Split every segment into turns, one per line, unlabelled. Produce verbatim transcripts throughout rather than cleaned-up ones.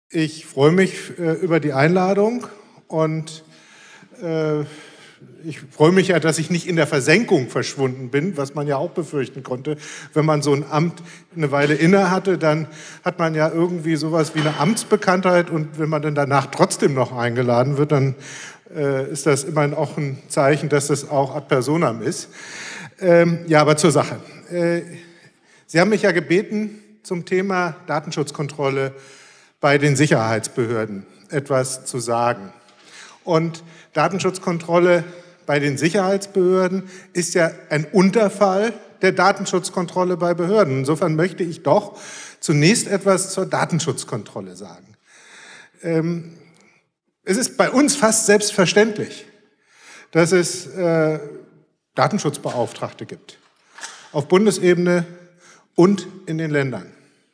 Ich freue mich äh, über die Einladung und äh, ich freue mich ja, dass ich nicht in der Versenkung verschwunden bin, was man ja auch befürchten konnte. Wenn man so ein Amt eine Weile inne hatte, dann hat man ja irgendwie sowas wie eine Amtsbekanntheit und wenn man dann danach trotzdem noch eingeladen wird, dann äh, ist das immerhin auch ein Zeichen, dass das auch ad personam ist. Ähm, ja, aber zur Sache. Äh, Sie haben mich ja gebeten, zum Thema Datenschutzkontrolle bei den Sicherheitsbehörden etwas zu sagen. Und Datenschutzkontrolle bei den Sicherheitsbehörden ist ja ein Unterfall der Datenschutzkontrolle bei Behörden. Insofern möchte ich doch zunächst etwas zur Datenschutzkontrolle sagen. Ähm, es ist bei uns fast selbstverständlich, dass es äh, Datenschutzbeauftragte gibt, auf Bundesebene und in den Ländern.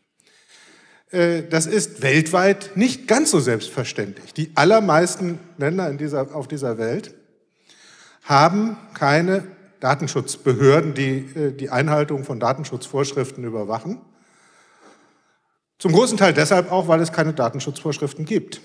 Das ist weltweit nicht ganz so selbstverständlich. Die allermeisten Länder in dieser, auf dieser Welt haben keine Datenschutzbehörden, die die Einhaltung von Datenschutzvorschriften überwachen. Zum großen Teil deshalb auch, weil es keine Datenschutzvorschriften gibt.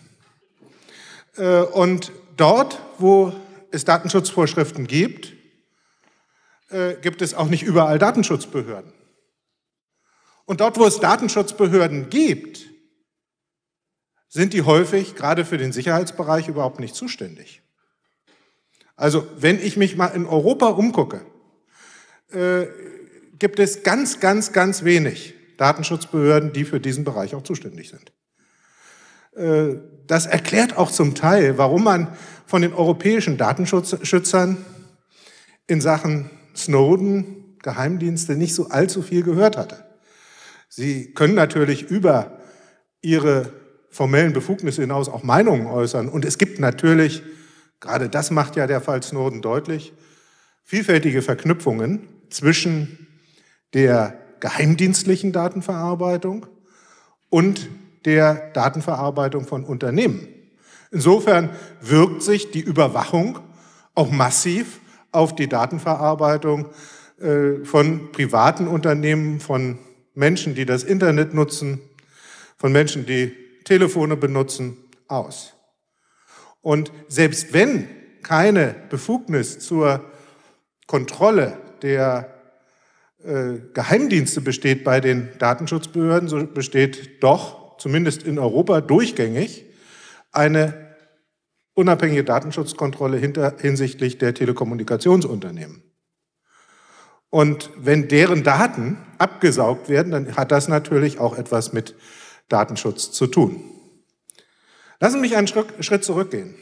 Und dort, wo es Datenschutzvorschriften gibt, gibt es auch nicht überall Datenschutzbehörden. Und dort, wo es Datenschutzbehörden gibt, sind die häufig gerade für den Sicherheitsbereich überhaupt nicht zuständig. Also wenn ich mich mal in Europa umgucke, äh, gibt es ganz, ganz, ganz wenig Datenschutzbehörden, die für diesen Bereich auch zuständig sind. Äh, das erklärt auch zum Teil, warum man von den europäischen Datenschutzschützern in Sachen Snowden, Geheimdienste, nicht so allzu viel gehört hatte. Sie können natürlich über ihre formellen Befugnisse hinaus auch Meinungen äußern. Und es gibt natürlich, gerade das macht ja der Fall Snowden deutlich, vielfältige Verknüpfungen zwischen der geheimdienstlichen Datenverarbeitung und der Datenverarbeitung von Unternehmen. Insofern wirkt sich die Überwachung auch massiv auf die Datenverarbeitung äh, von privaten Unternehmen, von Menschen, die das Internet nutzen, von Menschen, die Telefone benutzen, aus. Und selbst wenn keine Befugnis zur Kontrolle der äh, Geheimdienste besteht bei den Datenschutzbehörden, so besteht doch, zumindest in Europa, durchgängig eine unabhängige Datenschutzkontrolle hinter, hinsichtlich der Telekommunikationsunternehmen. Und wenn deren Daten abgesaugt werden, dann hat das natürlich auch etwas mit Datenschutz zu tun. Lassen Sie mich einen Schritt zurückgehen.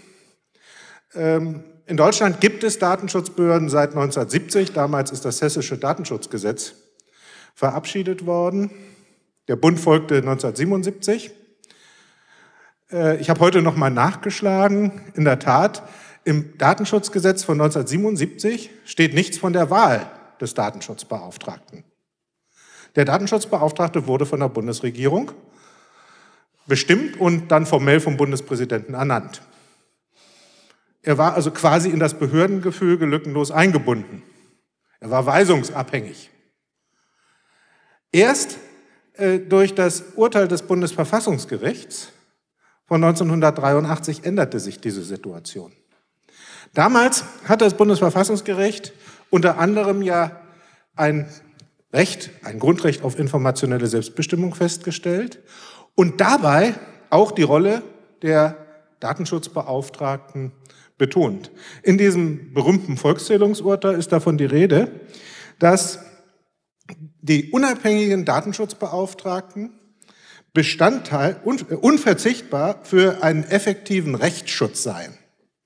In Deutschland gibt es Datenschutzbehörden seit neunzehnhundertsiebzig. Damals ist das Hessische Datenschutzgesetz verabschiedet worden. Der Bund folgte neunzehnhundertsiebenundsiebzig. Ich habe heute noch mal nachgeschlagen. In der Tat, im Datenschutzgesetz von neunzehnhundertsiebenundsiebzig steht nichts von der Wahl des Datenschutzbeauftragten. Der Datenschutzbeauftragte wurde von der Bundesregierung bestimmt und dann formell vom Bundespräsidenten ernannt. Er war also quasi in das Behördengefüge lückenlos eingebunden. Er war weisungsabhängig. Erst äh, durch das Urteil des Bundesverfassungsgerichts von neunzehnhundertdreiundachtzig änderte sich diese Situation. Damals hat das Bundesverfassungsgericht unter anderem ja ein Recht, ein Grundrecht auf informationelle Selbstbestimmung festgestellt und dabei auch die Rolle der Datenschutzbeauftragten betont. In diesem berühmten Volkszählungsurteil ist davon die Rede, dass die unabhängigen Datenschutzbeauftragten Bestandteil, unverzichtbar für einen effektiven Rechtsschutz seien.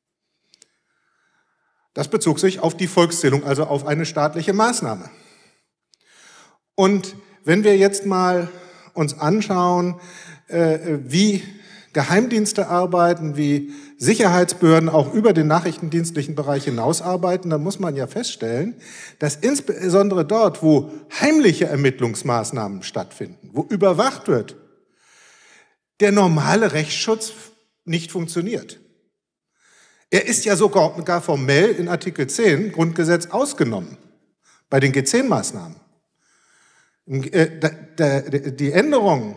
Das bezog sich auf die Volkszählung, also auf eine staatliche Maßnahme. Und wenn wir jetzt mal uns anschauen, wie Geheimdienste arbeiten, wie Sicherheitsbehörden auch über den nachrichtendienstlichen Bereich hinaus arbeiten, dann muss man ja feststellen, dass insbesondere dort, wo heimliche Ermittlungsmaßnahmen stattfinden, wo überwacht wird, der normale Rechtsschutz nicht funktioniert. Er ist ja sogar gar formell in Artikel zehn Grundgesetz ausgenommen, bei den G zehn Maßnahmen. Die Änderungen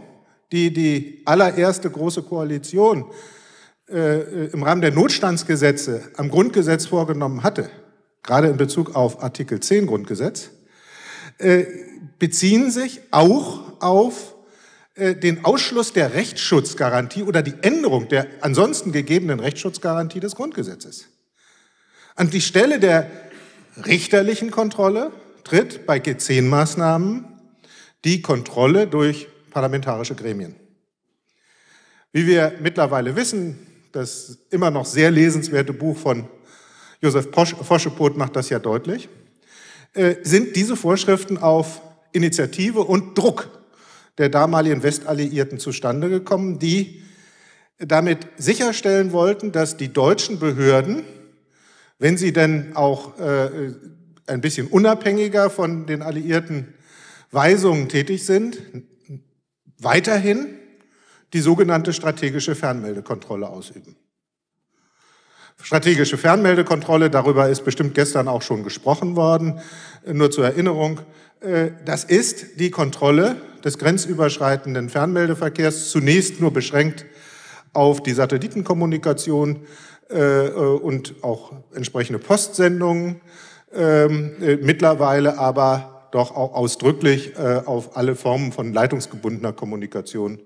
die die allererste große Koalition äh, im Rahmen der Notstandsgesetze am Grundgesetz vorgenommen hatte, gerade in Bezug auf Artikel zehn Grundgesetz, äh, beziehen sich auch auf äh, den Ausschluss der Rechtsschutzgarantie oder die Änderung der ansonsten gegebenen Rechtsschutzgarantie des Grundgesetzes. An die Stelle der richterlichen Kontrolle tritt bei G zehn Maßnahmen die Kontrolle durch parlamentarische Gremien. Wie wir mittlerweile wissen, das immer noch sehr lesenswerte Buch von Josef Foschepot macht das ja deutlich, äh, sind diese Vorschriften auf Initiative und Druck der damaligen Westalliierten zustande gekommen, die damit sicherstellen wollten, dass die deutschen Behörden, wenn sie denn auch äh, ein bisschen unabhängiger von den alliierten Weisungen tätig sind, weiterhin die sogenannte strategische Fernmeldekontrolle ausüben. Strategische Fernmeldekontrolle, darüber ist bestimmt gestern auch schon gesprochen worden, nur zur Erinnerung, das ist die Kontrolle des grenzüberschreitenden Fernmeldeverkehrs, zunächst nur beschränkt auf die Satellitenkommunikation und auch entsprechende Postsendungen, mittlerweile aber doch auch ausdrücklich auf alle Formen von leitungsgebundener Kommunikation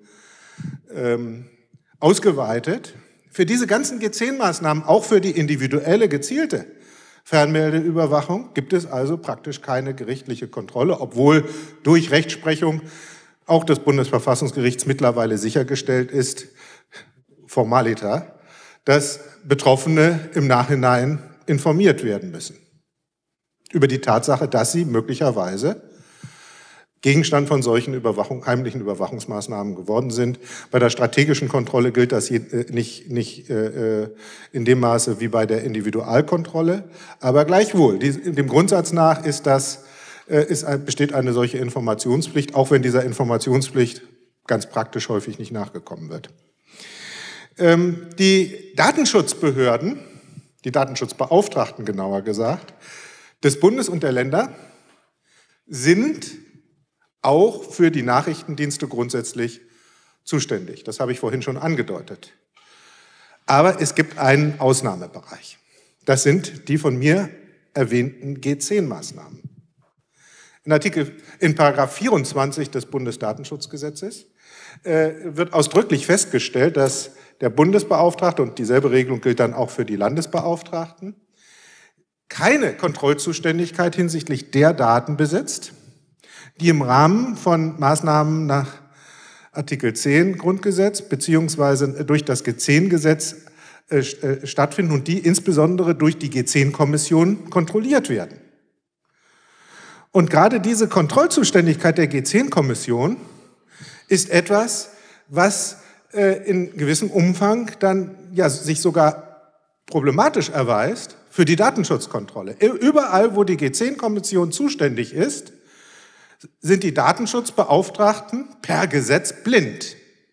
ausgeweitet. Für diese ganzen G zehn Maßnahmen, auch für die individuelle, gezielte Fernmeldeüberwachung, gibt es also praktisch keine gerichtliche Kontrolle, obwohl durch Rechtsprechung auch des Bundesverfassungsgerichts mittlerweile sichergestellt ist, formaliter, dass Betroffene im Nachhinein informiert werden müssen über die Tatsache, dass sie möglicherweise Gegenstand von solchen Überwachung, heimlichen Überwachungsmaßnahmen geworden sind. Bei der strategischen Kontrolle gilt das nicht, nicht äh, in dem Maße wie bei der Individualkontrolle, aber gleichwohl, die, dem Grundsatz nach ist das, äh, ist, besteht eine solche Informationspflicht, auch wenn dieser Informationspflicht ganz praktisch häufig nicht nachgekommen wird. Ähm, die Datenschutzbehörden, die Datenschutzbeauftragten genauer gesagt, des Bundes und der Länder sind auch für die Nachrichtendienste grundsätzlich zuständig. Das habe ich vorhin schon angedeutet. Aber es gibt einen Ausnahmebereich. Das sind die von mir erwähnten G zehn Maßnahmen. In Artikel, in Paragraph vierundzwanzig des Bundesdatenschutzgesetzes äh, wird ausdrücklich festgestellt, dass der Bundesbeauftragte, und dieselbe Regelung gilt dann auch für die Landesbeauftragten, keine Kontrollzuständigkeit hinsichtlich der Daten besitzt, die im Rahmen von Maßnahmen nach Artikel zehn Grundgesetz beziehungsweise durch das G zehn Gesetz äh, stattfinden und die insbesondere durch die G zehn Kommission kontrolliert werden. Und gerade diese Kontrollzuständigkeit der G zehn Kommission ist etwas, was äh, in gewissem Umfang dann ja sich sogar problematisch erweist für die Datenschutzkontrolle. Überall, wo die G zehn Kommission zuständig ist, sind die Datenschutzbeauftragten per Gesetz blind.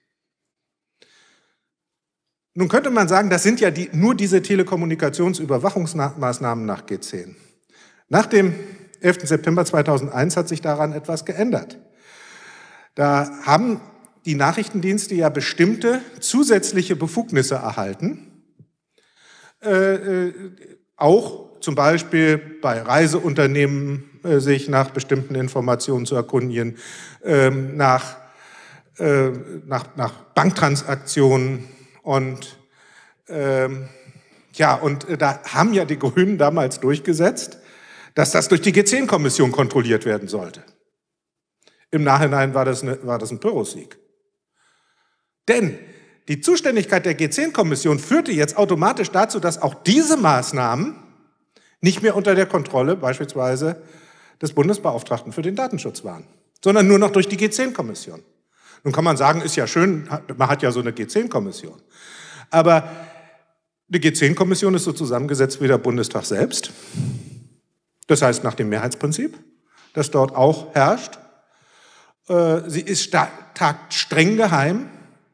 Nun könnte man sagen, das sind ja die, nur diese Telekommunikationsüberwachungsmaßnahmen nach G zehn. Nach dem elften September zweitausendeins hat sich daran etwas geändert. Da haben die Nachrichtendienste ja bestimmte zusätzliche Befugnisse erhalten, äh, auch zum Beispiel bei Reiseunternehmen äh, sich nach bestimmten Informationen zu erkundigen, ähm, nach, äh, nach, nach Banktransaktionen und ähm, ja, und äh, da haben ja die Grünen damals durchgesetzt, dass das durch die G zehn Kommission kontrolliert werden sollte. Im Nachhinein war das, eine, war das ein Pyrrhussieg. Denn die Zuständigkeit der G zehn Kommission führte jetzt automatisch dazu, dass auch diese Maßnahmen nicht mehr unter der Kontrolle beispielsweise des Bundesbeauftragten für den Datenschutz waren, sondern nur noch durch die G zehn Kommission. Nun kann man sagen, ist ja schön, man hat ja so eine G zehn Kommission. Aber die G zehn Kommission ist so zusammengesetzt wie der Bundestag selbst. Das heißt nach dem Mehrheitsprinzip, das dort auch herrscht. Sie ist tagt streng geheim.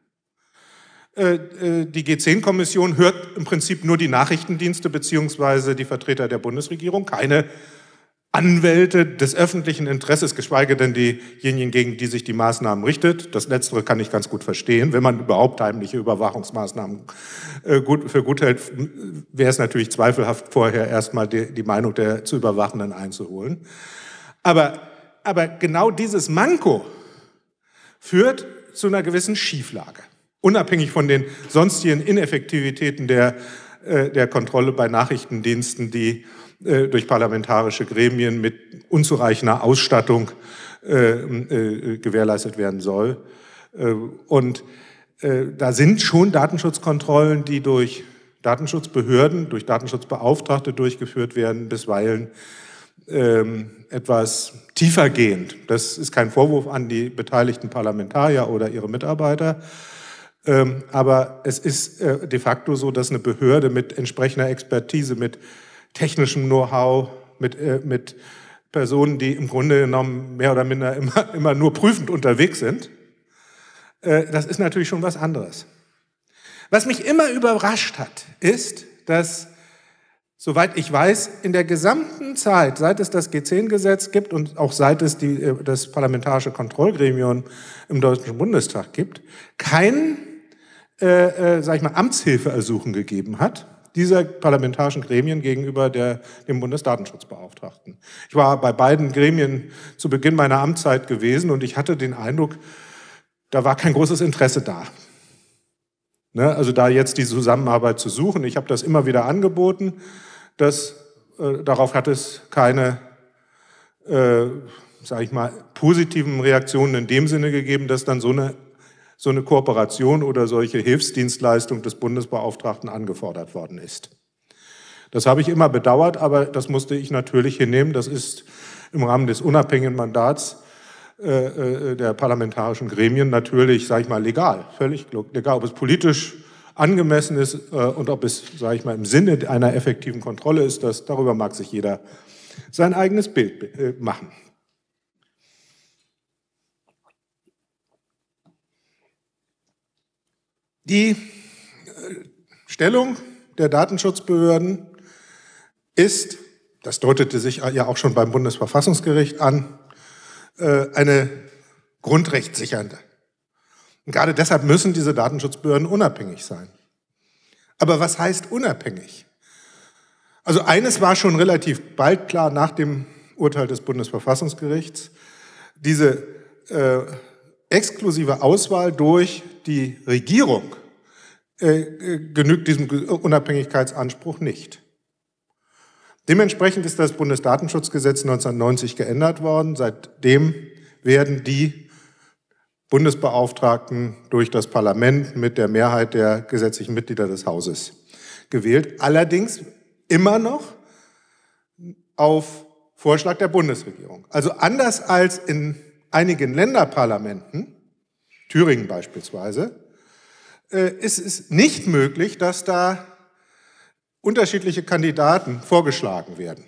Die G zehn Kommission hört im Prinzip nur die Nachrichtendienste beziehungsweise die Vertreter der Bundesregierung, keine Anwälte des öffentlichen Interesses, geschweige denn diejenigen, gegen die sich die Maßnahmen richtet. Das Letztere kann ich ganz gut verstehen. Wenn man überhaupt heimliche Überwachungsmaßnahmen äh, gut, für gut hält, wäre es natürlich zweifelhaft, vorher erstmal die, die Meinung der zu Überwachenden einzuholen. Aber, aber genau dieses Manko führt zu einer gewissen Schieflage, unabhängig von den sonstigen Ineffektivitäten der, äh, der Kontrolle bei Nachrichtendiensten, die durch parlamentarische Gremien mit unzureichender Ausstattung äh, äh, gewährleistet werden soll. Äh, und äh, da sind schon Datenschutzkontrollen, die durch Datenschutzbehörden, durch Datenschutzbeauftragte durchgeführt werden, bisweilen ähm, etwas tiefergehend. Das ist kein Vorwurf an die beteiligten Parlamentarier oder ihre Mitarbeiter, ähm, aber es ist äh, de facto so, dass eine Behörde mit entsprechender Expertise, mit technischem Know-how, mit, äh, mit Personen, die im Grunde genommen mehr oder minder immer, immer nur prüfend unterwegs sind, äh, das ist natürlich schon was anderes. Was mich immer überrascht hat, ist, dass, soweit ich weiß, in der gesamten Zeit, seit es das G zehn Gesetz gibt und auch seit es die, das Parlamentarische Kontrollgremium im Deutschen Bundestag gibt, kein, äh, äh, sag ich mal, Amtshilfeersuchen gegeben hat, dieser parlamentarischen Gremien gegenüber der, dem Bundesdatenschutzbeauftragten. Ich war bei beiden Gremien zu Beginn meiner Amtszeit gewesen und ich hatte den Eindruck, da war kein großes Interesse da. Ne, also da jetzt die Zusammenarbeit zu suchen. Ich habe das immer wieder angeboten. Das, äh, darauf hat es keine, äh, sage ich mal, positiven Reaktionen in dem Sinne gegeben, dass dann so eine so eine Kooperation oder solche Hilfsdienstleistung des Bundesbeauftragten angefordert worden ist. Das habe ich immer bedauert, aber das musste ich natürlich hinnehmen. Das ist im Rahmen des unabhängigen Mandats äh, der parlamentarischen Gremien natürlich, sage ich mal, legal, völlig legal. Ob es politisch angemessen ist äh, und ob es, sage ich mal, im Sinne einer effektiven Kontrolle ist, das, darüber mag sich jeder sein eigenes Bild äh, machen. Die Stellung der Datenschutzbehörden ist, das deutete sich ja auch schon beim Bundesverfassungsgericht an, eine grundrechtssichernde. Und gerade deshalb müssen diese Datenschutzbehörden unabhängig sein. Aber was heißt unabhängig? Also eines war schon relativ bald klar nach dem Urteil des Bundesverfassungsgerichts, diese äh, exklusive Auswahl durch die Regierung äh, genügt diesem Unabhängigkeitsanspruch nicht. Dementsprechend ist das Bundesdatenschutzgesetz neunzehnhundertneunzig geändert worden. Seitdem werden die Bundesbeauftragten durch das Parlament mit der Mehrheit der gesetzlichen Mitglieder des Hauses gewählt. Allerdings immer noch auf Vorschlag der Bundesregierung. Also anders als in einigen Länderparlamenten, Thüringen beispielsweise, ist es nicht möglich, dass da unterschiedliche Kandidaten vorgeschlagen werden.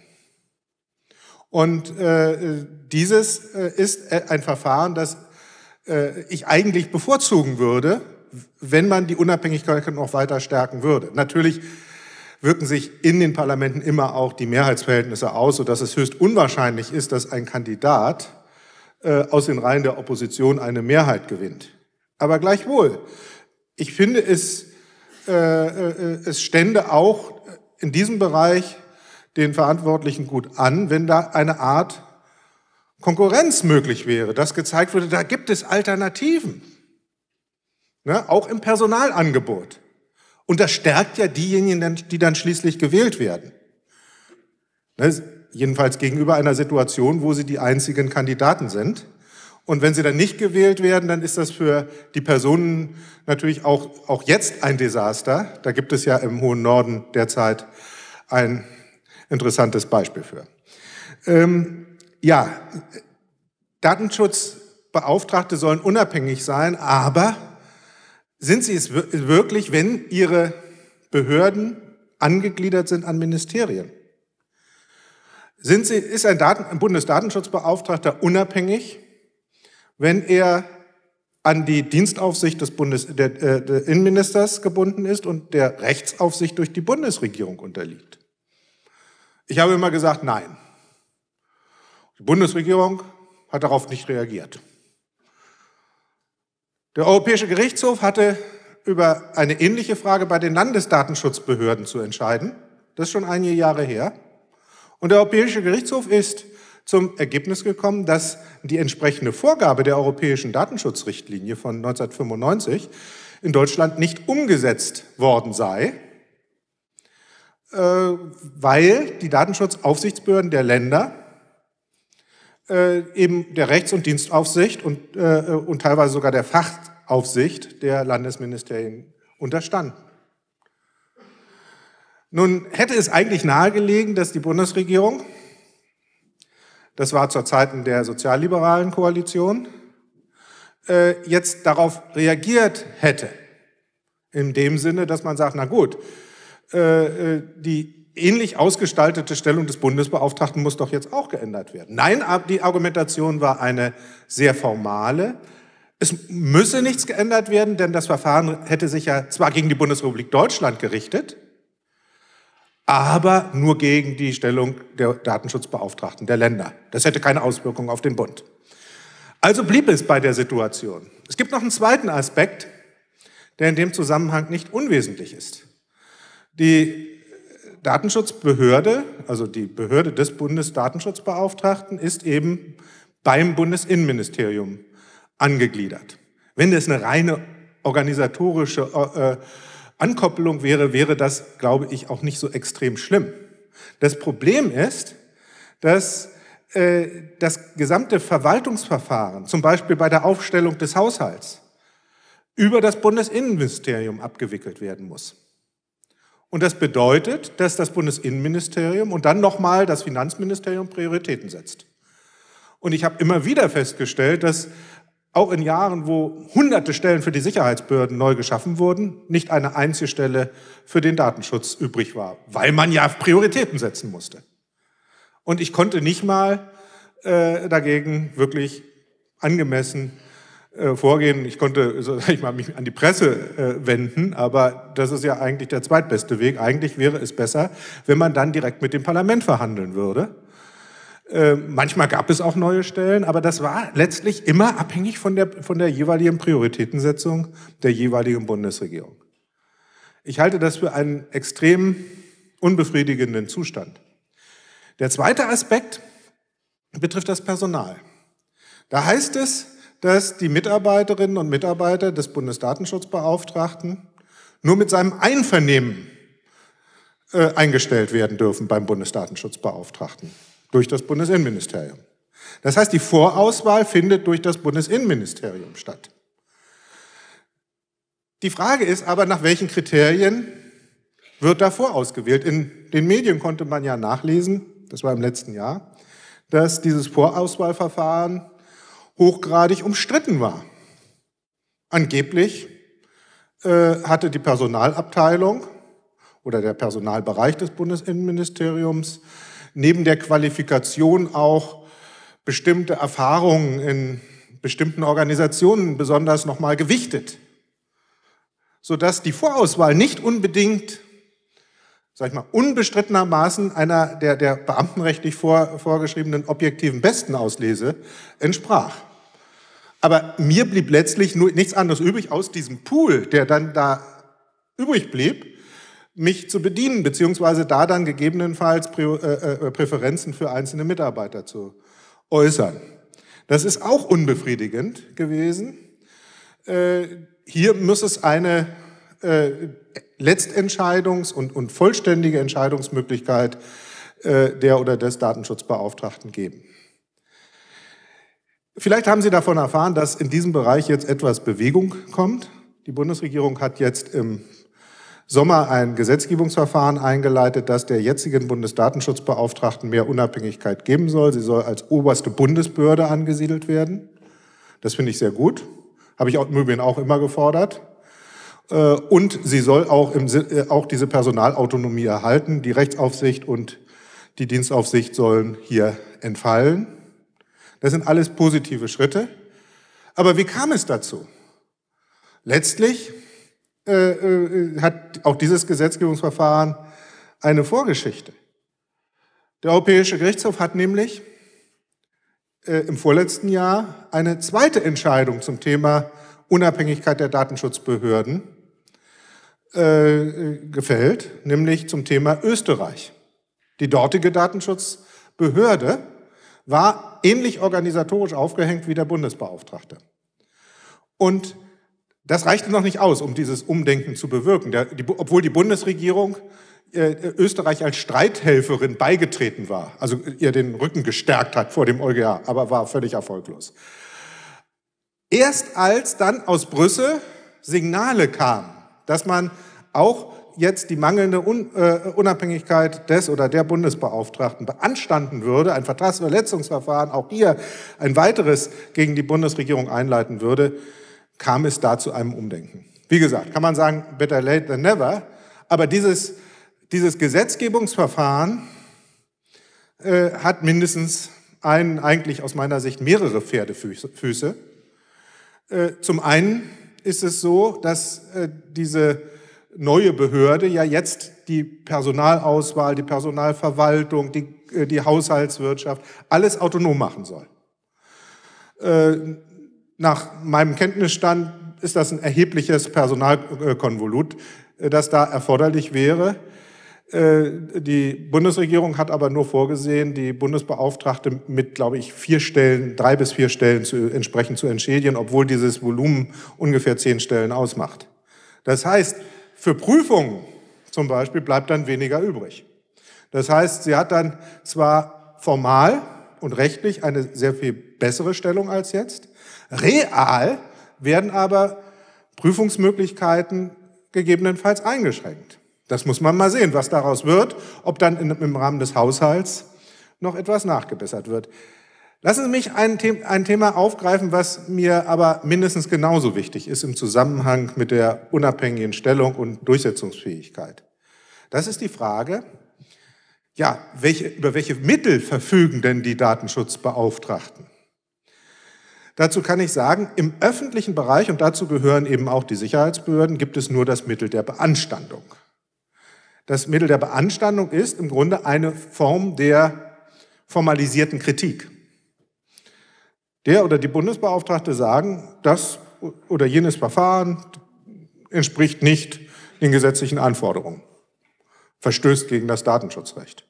Und äh, dieses äh, ist ein Verfahren, das äh, ich eigentlich bevorzugen würde, wenn man die Unabhängigkeit noch weiter stärken würde. Natürlich wirken sich in den Parlamenten immer auch die Mehrheitsverhältnisse aus, sodass es höchst unwahrscheinlich ist, dass ein Kandidat äh, aus den Reihen der Opposition eine Mehrheit gewinnt. Aber gleichwohl, ich finde, es, äh, äh, es stände auch in diesem Bereich den Verantwortlichen gut an, wenn da eine Art Konkurrenz möglich wäre, dass gezeigt würde, da gibt es Alternativen, ne, auch im Personalangebot. Und das stärkt ja diejenigen, die dann schließlich gewählt werden. Ne, jedenfalls gegenüber einer Situation, wo sie die einzigen Kandidaten sind. Und wenn sie dann nicht gewählt werden, dann ist das für die Personen natürlich auch, auch jetzt ein Desaster. Da gibt es ja im hohen Norden derzeit ein interessantes Beispiel für. Ähm, ja, Datenschutzbeauftragte sollen unabhängig sein, aber sind sie es wirklich, wenn ihre Behörden angegliedert sind an Ministerien? Sind sie, ist ein, Daten, ein Bundesdatenschutzbeauftragter unabhängig, wenn er an die Dienstaufsicht des Bundes, der, äh, der Innenministers gebunden ist und der Rechtsaufsicht durch die Bundesregierung unterliegt? Ich habe immer gesagt, nein. Die Bundesregierung hat darauf nicht reagiert. Der Europäische Gerichtshof hatte über eine ähnliche Frage bei den Landesdatenschutzbehörden zu entscheiden. Das ist schon einige Jahre her. Und der Europäische Gerichtshof ist zum Ergebnis gekommen, dass die entsprechende Vorgabe der Europäischen Datenschutzrichtlinie von neunzehnhundertfünfundneunzig in Deutschland nicht umgesetzt worden sei, äh, weil die Datenschutzaufsichtsbehörden der Länder äh, eben der Rechts- und Dienstaufsicht und, äh, und teilweise sogar der Fachaufsicht der Landesministerien unterstanden. Nun hätte es eigentlich nahegelegen, dass die Bundesregierung, das war zur Zeiten der sozialliberalen Koalition, äh, jetzt darauf reagiert hätte. In dem Sinne, dass man sagt, na gut, äh, die ähnlich ausgestaltete Stellung des Bundesbeauftragten muss doch jetzt auch geändert werden. Nein, die Argumentation war eine sehr formale. Es müsse nichts geändert werden, denn das Verfahren hätte sich ja zwar gegen die Bundesrepublik Deutschland gerichtet, aber nur gegen die Stellung der Datenschutzbeauftragten der Länder. Das hätte keine Auswirkung auf den Bund. Also blieb es bei der Situation. Es gibt noch einen zweiten Aspekt, der in dem Zusammenhang nicht unwesentlich ist. Die Datenschutzbehörde, also die Behörde des Bundesdatenschutzbeauftragten, ist eben beim Bundesinnenministerium angegliedert. Wenn es eine reine organisatorische äh, Ankoppelung wäre, wäre das, glaube ich, auch nicht so extrem schlimm. Das Problem ist, dass äh, das gesamte Verwaltungsverfahren, zum Beispiel bei der Aufstellung des Haushalts, über das Bundesinnenministerium abgewickelt werden muss. Und das bedeutet, dass das Bundesinnenministerium und dann nochmal das Finanzministerium Prioritäten setzt. Und ich habe immer wieder festgestellt, dass auch in Jahren, wo hunderte Stellen für die Sicherheitsbehörden neu geschaffen wurden, nicht eine einzige Stelle für den Datenschutz übrig war, weil man ja Prioritäten setzen musste. Und ich konnte nicht mal äh, dagegen wirklich angemessen äh, vorgehen. Ich konnte, sag ich mal, mich an die Presse äh, wenden, aber das ist ja eigentlich der zweitbeste Weg. Eigentlich wäre es besser, wenn man dann direkt mit dem Parlament verhandeln würde. Äh, manchmal gab es auch neue Stellen, aber das war letztlich immer abhängig von der, von der jeweiligen Prioritätensetzung der jeweiligen Bundesregierung. Ich halte das für einen extrem unbefriedigenden Zustand. Der zweite Aspekt betrifft das Personal. Da heißt es, dass die Mitarbeiterinnen und Mitarbeiter des Bundesdatenschutzbeauftragten nur mit seinem Einvernehmen äh, eingestellt werden dürfen beim Bundesdatenschutzbeauftragten. Durch das Bundesinnenministerium. Das heißt, die Vorauswahl findet durch das Bundesinnenministerium statt. Die Frage ist aber, nach welchen Kriterien wird da vorausgewählt? In den Medien konnte man ja nachlesen, das war im letzten Jahr, dass dieses Vorauswahlverfahren hochgradig umstritten war. Angeblich äh, hatte die Personalabteilung oder der Personalbereich des Bundesinnenministeriums neben der Qualifikation auch bestimmte Erfahrungen in bestimmten Organisationen besonders nochmal gewichtet, sodass die Vorauswahl nicht unbedingt, sag ich mal, unbestrittenermaßen einer der, der beamtenrechtlich vor, vorgeschriebenen objektiven Bestenauslese entsprach. Aber mir blieb letztlich nur nichts anderes übrig, aus diesem Pool, der dann da übrig blieb, mich zu bedienen, beziehungsweise da dann gegebenenfalls Prä äh, Präferenzen für einzelne Mitarbeiter zu äußern. Das ist auch unbefriedigend gewesen. Äh, hier muss es eine äh, Letztentscheidungs- und, und vollständige Entscheidungsmöglichkeit äh, der oder des Datenschutzbeauftragten geben. Vielleicht haben Sie davon erfahren, dass in diesem Bereich jetzt etwas Bewegung kommt. Die Bundesregierung hat jetzt im Sommer ein Gesetzgebungsverfahren eingeleitet, das der jetzigen Bundesdatenschutzbeauftragten mehr Unabhängigkeit geben soll. Sie soll als oberste Bundesbehörde angesiedelt werden. Das finde ich sehr gut. Habe ich auch im Übrigen auch immer gefordert. Und sie soll auch, im, auch diese Personalautonomie erhalten. Die Rechtsaufsicht und die Dienstaufsicht sollen hier entfallen. Das sind alles positive Schritte. Aber wie kam es dazu? Letztlich äh, äh, hat auch dieses Gesetzgebungsverfahren eine Vorgeschichte. Der Europäische Gerichtshof hat nämlich äh, im vorletzten Jahr eine zweite Entscheidung zum Thema Unabhängigkeit der Datenschutzbehörden äh, gefällt, nämlich zum Thema Österreich. Die dortige Datenschutzbehörde war ähnlich organisatorisch aufgehängt wie der Bundesbeauftragte. Und das reichte noch nicht aus, um dieses Umdenken zu bewirken, der, die, obwohl die Bundesregierung äh, Österreich als Streithelferin beigetreten war, also ihr den Rücken gestärkt hat vor dem EuGH, aber war völlig erfolglos. Erst als dann aus Brüssel Signale kamen, dass man auch jetzt die mangelnde Un äh, Unabhängigkeit des oder der Bundesbeauftragten beanstanden würde, ein Vertragsverletzungsverfahren, auch hier ein weiteres gegen die Bundesregierung einleiten würde, kam es da zu einem Umdenken. Wie gesagt, kann man sagen, better late than never, aber dieses, dieses Gesetzgebungsverfahren äh, hat mindestens einen, eigentlich aus meiner Sicht mehrere Pferdefüße. Äh, zum einen ist es so, dass äh, diese neue Behörde ja jetzt die Personalauswahl, die Personalverwaltung, die, äh, die Haushaltswirtschaft, alles autonom machen soll. Äh, Nach meinem Kenntnisstand ist das ein erhebliches Personalkonvolut, das da erforderlich wäre. Die Bundesregierung hat aber nur vorgesehen, die Bundesbeauftragte mit, glaube ich, vier Stellen, drei bis vier Stellen zu, entsprechend zu entschädigen, obwohl dieses Volumen ungefähr zehn Stellen ausmacht. Das heißt, für Prüfungen zum Beispiel bleibt dann weniger übrig. Das heißt, sie hat dann zwar formal und rechtlich eine sehr viel bessere Stellung als jetzt, real werden aber Prüfungsmöglichkeiten gegebenenfalls eingeschränkt. Das muss man mal sehen, was daraus wird, ob dann in, im Rahmen des Haushalts noch etwas nachgebessert wird. Lassen Sie mich ein, The ein Thema aufgreifen, was mir aber mindestens genauso wichtig ist im Zusammenhang mit der unabhängigen Stellung und Durchsetzungsfähigkeit. Das ist die Frage, ja, welche, über welche Mittel verfügen denn die Datenschutzbeauftragten? Dazu kann ich sagen, im öffentlichen Bereich, und dazu gehören eben auch die Sicherheitsbehörden, gibt es nur das Mittel der Beanstandung. Das Mittel der Beanstandung ist im Grunde eine Form der formalisierten Kritik. Der oder die Bundesbeauftragte sagen, das oder jenes Verfahren entspricht nicht den gesetzlichen Anforderungen, verstößt gegen das Datenschutzrecht.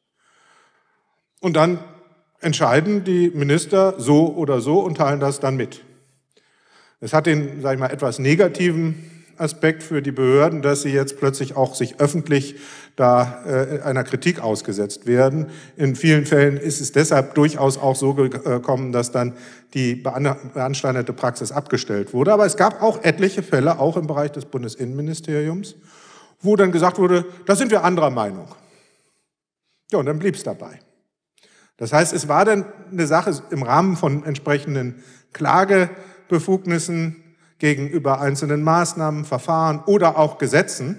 Und dann entscheiden die Minister so oder so und teilen das dann mit. Es hat den, sage ich mal, etwas negativen Aspekt für die Behörden, dass sie jetzt plötzlich auch sich öffentlich da äh, einer Kritik ausgesetzt werden. In vielen Fällen ist es deshalb durchaus auch so gekommen, dass dann die beanstandete Praxis abgestellt wurde. Aber es gab auch etliche Fälle, auch im Bereich des Bundesinnenministeriums, wo dann gesagt wurde, da sind wir anderer Meinung. Ja, und dann blieb es dabei. Das heißt, es war dann eine Sache im Rahmen von entsprechenden Klagebefugnissen gegenüber einzelnen Maßnahmen, Verfahren oder auch Gesetzen,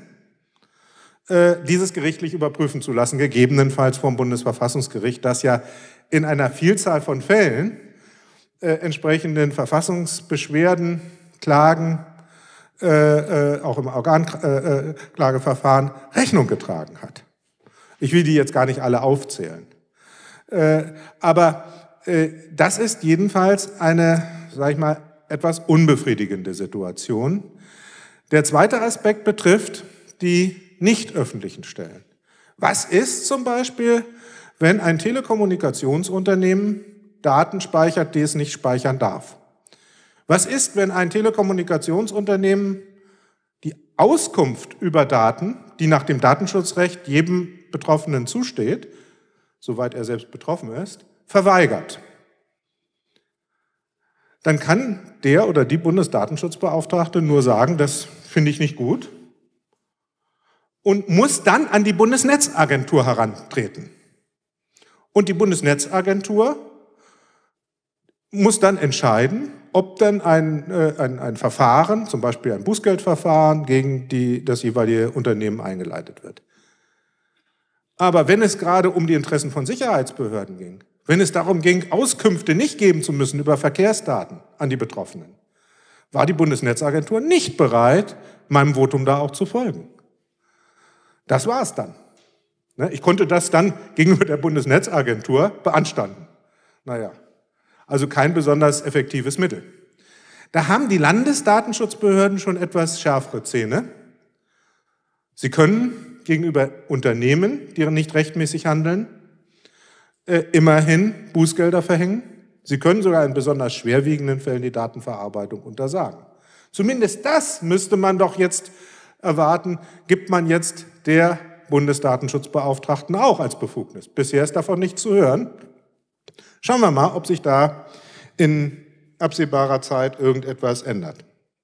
äh, dieses gerichtlich überprüfen zu lassen, gegebenenfalls vom Bundesverfassungsgericht, das ja in einer Vielzahl von Fällen äh, entsprechenden Verfassungsbeschwerden, Klagen, äh, äh, auch im Organklageverfahren Rechnung getragen hat. Ich will die jetzt gar nicht alle aufzählen. Äh, aber äh, das ist jedenfalls eine, sag ich mal, etwas unbefriedigende Situation. Der zweite Aspekt betrifft die nicht öffentlichen Stellen. Was ist zum Beispiel, wenn ein Telekommunikationsunternehmen Daten speichert, die es nicht speichern darf? Was ist, wenn ein Telekommunikationsunternehmen die Auskunft über Daten, die nach dem Datenschutzrecht jedem Betroffenen zusteht, soweit er selbst betroffen ist, verweigert? Dann kann der oder die Bundesdatenschutzbeauftragte nur sagen, das finde ich nicht gut und muss dann an die Bundesnetzagentur herantreten. Und die Bundesnetzagentur muss dann entscheiden, ob dann ein, äh, ein, ein Verfahren, zum Beispiel ein Bußgeldverfahren, gegen die, das jeweilige Unternehmen eingeleitet wird. Aber wenn es gerade um die Interessen von Sicherheitsbehörden ging, wenn es darum ging, Auskünfte nicht geben zu müssen über Verkehrsdaten an die Betroffenen, war die Bundesnetzagentur nicht bereit, meinem Votum da auch zu folgen. Das war es dann. Ich konnte das dann gegenüber der Bundesnetzagentur beanstanden. Naja, Also kein besonders effektives Mittel. Da haben die Landesdatenschutzbehörden schon etwas schärfere Zähne. Sie können gegenüber Unternehmen, die nicht rechtmäßig handeln, äh, immerhin Bußgelder verhängen. Sie können sogar in besonders schwerwiegenden Fällen die Datenverarbeitung untersagen. Zumindest das müsste man doch jetzt erwarten, gibt man jetzt der Bundesdatenschutzbeauftragten auch als Befugnis. Bisher ist davon nichts zu hören. Schauen wir mal, ob sich da in absehbarer Zeit irgendetwas ändert.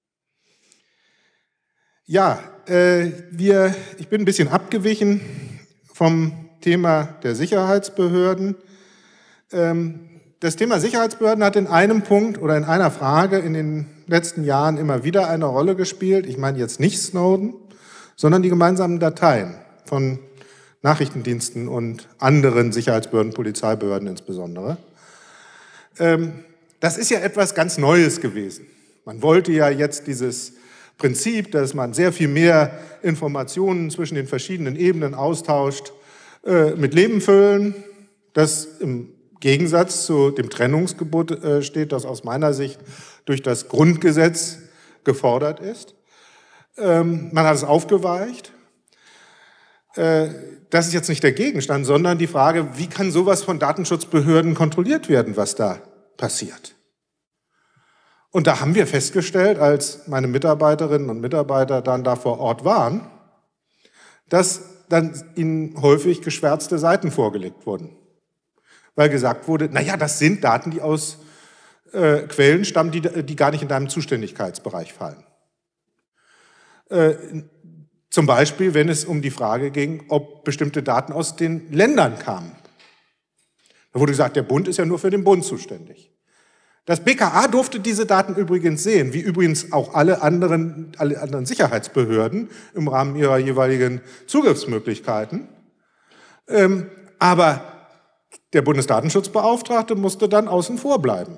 Ja, äh, wir, ich bin ein bisschen abgewichen vom Thema der Sicherheitsbehörden. Ähm, das Thema Sicherheitsbehörden hat in einem Punkt oder in einer Frage in den letzten Jahren immer wieder eine Rolle gespielt. Ich meine jetzt nicht Snowden, sondern die gemeinsamen Dateien von Nachrichtendiensten und anderen Sicherheitsbehörden, Polizeibehörden insbesondere. Ähm, das ist ja etwas ganz Neues gewesen. Man wollte ja jetzt dieses Prinzip, dass man sehr viel mehr Informationen zwischen den verschiedenen Ebenen austauscht, äh, mit Leben füllen, das im Gegensatz zu dem Trennungsgebot äh, steht, das aus meiner Sicht durch das Grundgesetz gefordert ist. Ähm, man hat es aufgeweicht. Äh, das ist jetzt nicht der Gegenstand, sondern die Frage, wie kann sowas von Datenschutzbehörden kontrolliert werden, was da passiert. Und da haben wir festgestellt, als meine Mitarbeiterinnen und Mitarbeiter dann da vor Ort waren, dass dann ihnen häufig geschwärzte Seiten vorgelegt wurden. Weil gesagt wurde, naja, das sind Daten, die aus äh, Quellen stammen, die, die gar nicht in deinem Zuständigkeitsbereich fallen. Äh, zum Beispiel, wenn es um die Frage ging, ob bestimmte Daten aus den Ländern kamen. Da wurde gesagt, der Bund ist ja nur für den Bund zuständig. Das B K A durfte diese Daten übrigens sehen, wie übrigens auch alle anderen, alle anderen Sicherheitsbehörden im Rahmen ihrer jeweiligen Zugriffsmöglichkeiten. Ähm, aber der Bundesdatenschutzbeauftragte musste dann außen vor bleiben.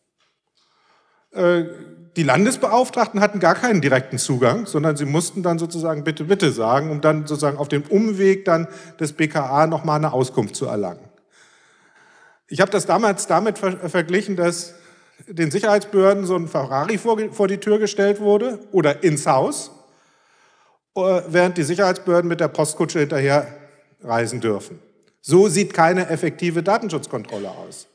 Äh, die Landesbeauftragten hatten gar keinen direkten Zugang, sondern sie mussten dann sozusagen bitte, bitte sagen, um dann sozusagen auf dem Umweg dann des B K A nochmal eine Auskunft zu erlangen. Ich habe das damals damit ver verglichen, dass den Sicherheitsbehörden so ein Ferrari vor, vor die Tür gestellt wurde oder ins Haus, während die Sicherheitsbehörden mit der Postkutsche hinterher reisen dürfen. So sieht keine effektive Datenschutzkontrolle aus.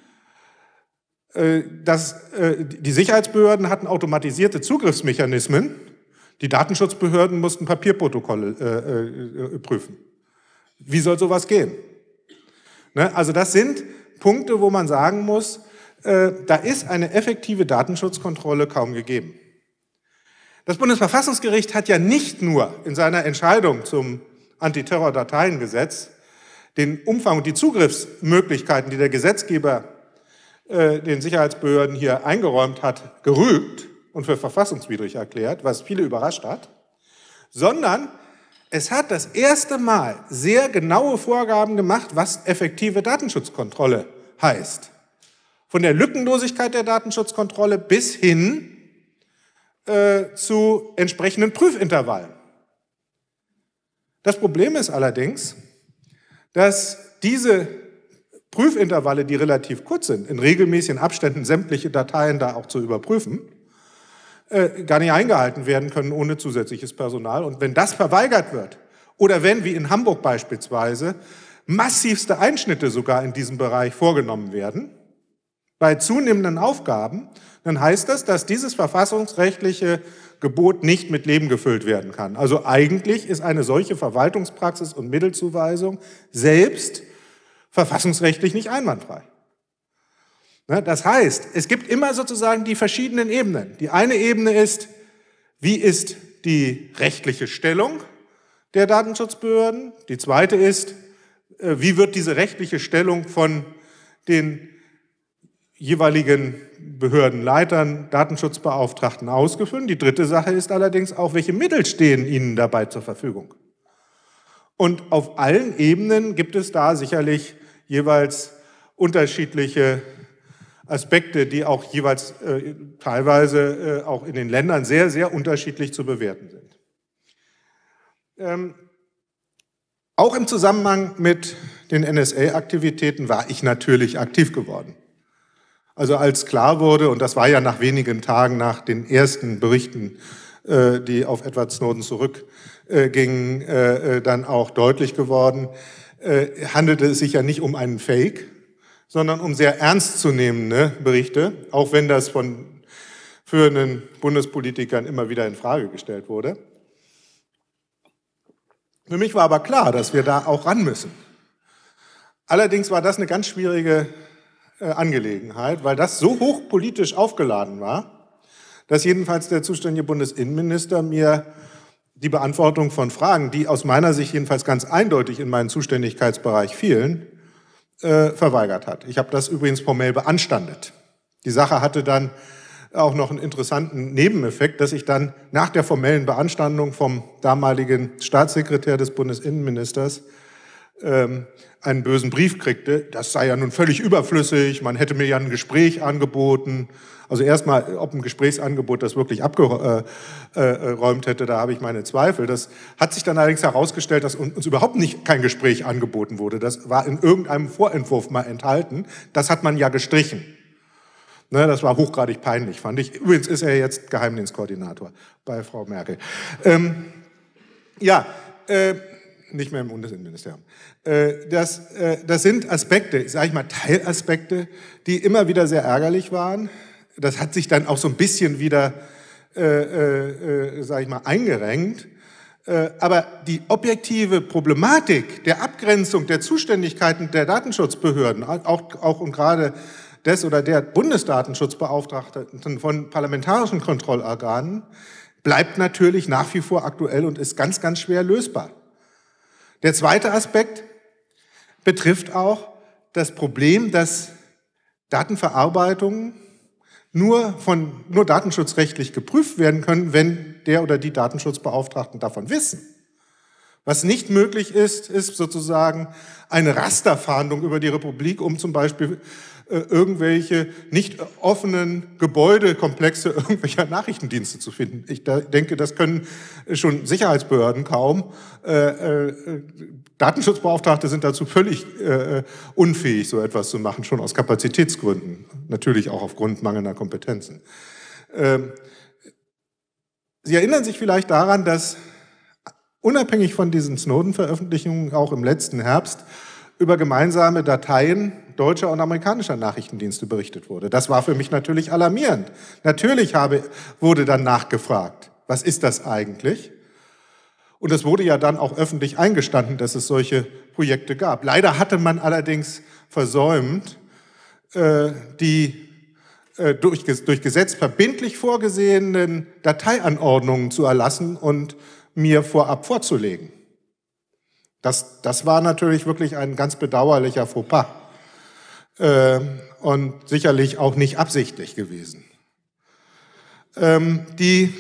Das, die Sicherheitsbehörden hatten automatisierte Zugriffsmechanismen, die Datenschutzbehörden mussten Papierprotokolle äh, prüfen. Wie soll sowas gehen? Ne? Also das sind Punkte, wo man sagen muss, äh, da ist eine effektive Datenschutzkontrolle kaum gegeben. Das Bundesverfassungsgericht hat ja nicht nur in seiner Entscheidung zum Antiterror-Dateiengesetz den Umfang und die Zugriffsmöglichkeiten, die der Gesetzgeber äh, den Sicherheitsbehörden hier eingeräumt hat, gerügt und für verfassungswidrig erklärt, was viele überrascht hat, sondern es hat das erste Mal sehr genaue Vorgaben gemacht, was effektive Datenschutzkontrolle heißt. Von der Lückenlosigkeit der Datenschutzkontrolle bis hin äh, zu entsprechenden Prüfintervallen. Das Problem ist allerdings, dass diese Prüfintervalle, die relativ kurz sind, in regelmäßigen Abständen sämtliche Dateien da auch zu überprüfen, äh, gar nicht eingehalten werden können ohne zusätzliches Personal. Und wenn das verweigert wird, oder wenn, wie in Hamburg beispielsweise, massivste Einschnitte sogar in diesem Bereich vorgenommen werden, bei zunehmenden Aufgaben, dann heißt das, dass dieses verfassungsrechtliche Gebot nicht mit Leben gefüllt werden kann. Also eigentlich ist eine solche Verwaltungspraxis und Mittelzuweisung selbst verfassungsrechtlich nicht einwandfrei. Das heißt, es gibt immer sozusagen die verschiedenen Ebenen. Die eine Ebene ist, wie ist die rechtliche Stellung der Datenschutzbehörden? Die zweite ist, wie wird diese rechtliche Stellung von den jeweiligen Behördenleitern, Datenschutzbeauftragten ausgeführt? Die dritte Sache ist allerdings auch, welche Mittel stehen ihnen dabei zur Verfügung? Und auf allen Ebenen gibt es da sicherlich jeweils unterschiedliche Aspekte, die auch jeweils äh, teilweise äh, auch in den Ländern sehr, sehr unterschiedlich zu bewerten sind. Ähm, auch im Zusammenhang mit den N S A-Aktivitäten war ich natürlich aktiv geworden. Also als klar wurde, und das war ja nach wenigen Tagen nach den ersten Berichten, äh, die auf Edward Snowden zurückgingen, äh, äh, dann auch deutlich geworden, äh, handelte es sich ja nicht um einen Fake, sondern um sehr ernstzunehmende Berichte, auch wenn das von führenden Bundespolitikern immer wieder in Frage gestellt wurde. Für mich war aber klar, dass wir da auch ran müssen. Allerdings war das eine ganz schwierige äh, Angelegenheit, weil das so hochpolitisch aufgeladen war, dass jedenfalls der zuständige Bundesinnenminister mir die Beantwortung von Fragen, die aus meiner Sicht jedenfalls ganz eindeutig in meinen Zuständigkeitsbereich fielen, äh, verweigert hat. Ich habe das übrigens formell beanstandet. Die Sache hatte dann auch noch einen interessanten Nebeneffekt, dass ich dann nach der formellen Beanstandung vom damaligen Staatssekretär des Bundesinnenministers ähm, einen bösen Brief kriegte. Das sei ja nun völlig überflüssig, man hätte mir ja ein Gespräch angeboten. Also erstmal, ob ein Gesprächsangebot das wirklich abgeräumt hätte, da habe ich meine Zweifel. Das hat sich dann allerdings herausgestellt, dass uns überhaupt nicht kein Gespräch angeboten wurde. Das war in irgendeinem Vorentwurf mal enthalten. Das hat man ja gestrichen. Ne, das war hochgradig peinlich, fand ich. Übrigens ist er jetzt Geheimdienstkoordinator bei Frau Merkel. Ähm, ja, äh, nicht mehr im Bundesinnenministerium. Äh, das, äh, das sind Aspekte, sage ich mal Teilaspekte, die immer wieder sehr ärgerlich waren. Das hat sich dann auch so ein bisschen wieder, äh, äh, sage ich mal, eingerenkt. Äh, aber die objektive Problematik der Abgrenzung der Zuständigkeiten der Datenschutzbehörden, auch, auch und gerade des oder der Bundesdatenschutzbeauftragten von parlamentarischen Kontrollorganen, bleibt natürlich nach wie vor aktuell und ist ganz, ganz schwer lösbar. Der zweite Aspekt betrifft auch das Problem, dass Datenverarbeitungen nur von, nur datenschutzrechtlich geprüft werden können, wenn der oder die Datenschutzbeauftragten davon wissen. Was nicht möglich ist, ist sozusagen eine Rasterfahndung über die Republik, um zum Beispiel äh, irgendwelche nicht offenen Gebäudekomplexe irgendwelcher Nachrichtendienste zu finden. Ich da, denke, das können schon Sicherheitsbehörden kaum. Äh, äh, Datenschutzbeauftragte sind dazu völlig äh, unfähig, so etwas zu machen, schon aus Kapazitätsgründen, natürlich auch aufgrund mangelnder Kompetenzen. Äh, Sie erinnern sich vielleicht daran, dass unabhängig von diesen Snowden-Veröffentlichungen auch im letzten Herbst über gemeinsame Dateien deutscher und amerikanischer Nachrichtendienste berichtet wurde. Das war für mich natürlich alarmierend. Natürlich habe, wurde dann nachgefragt, was ist das eigentlich? Und es wurde ja dann auch öffentlich eingestanden, dass es solche Projekte gab. Leider hatte man allerdings versäumt, äh, die äh, durch, durch Gesetz verbindlich vorgesehenen Dateianordnungen zu erlassen und mir vorab vorzulegen. Das, das war natürlich wirklich ein ganz bedauerlicher Fauxpas äh, und sicherlich auch nicht absichtlich gewesen. Ähm, die